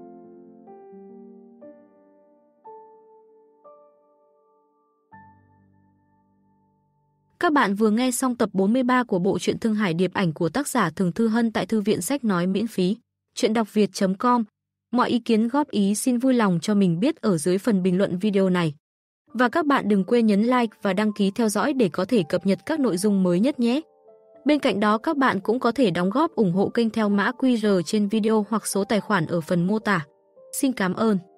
Các bạn vừa nghe xong tập bốn mươi ba của bộ truyện Thương Hải Điệp Ảnh của tác giả Thường Thư Hân tại Thư viện Sách Nói miễn phí. Chuyện đọc việt chấm com. Mọi ý kiến góp ý xin vui lòng cho mình biết ở dưới phần bình luận video này. Và các bạn đừng quên nhấn like và đăng ký theo dõi để có thể cập nhật các nội dung mới nhất nhé. Bên cạnh đó các bạn cũng có thể đóng góp ủng hộ kênh theo mã quy rờ trên video hoặc số tài khoản ở phần mô tả. Xin cảm ơn.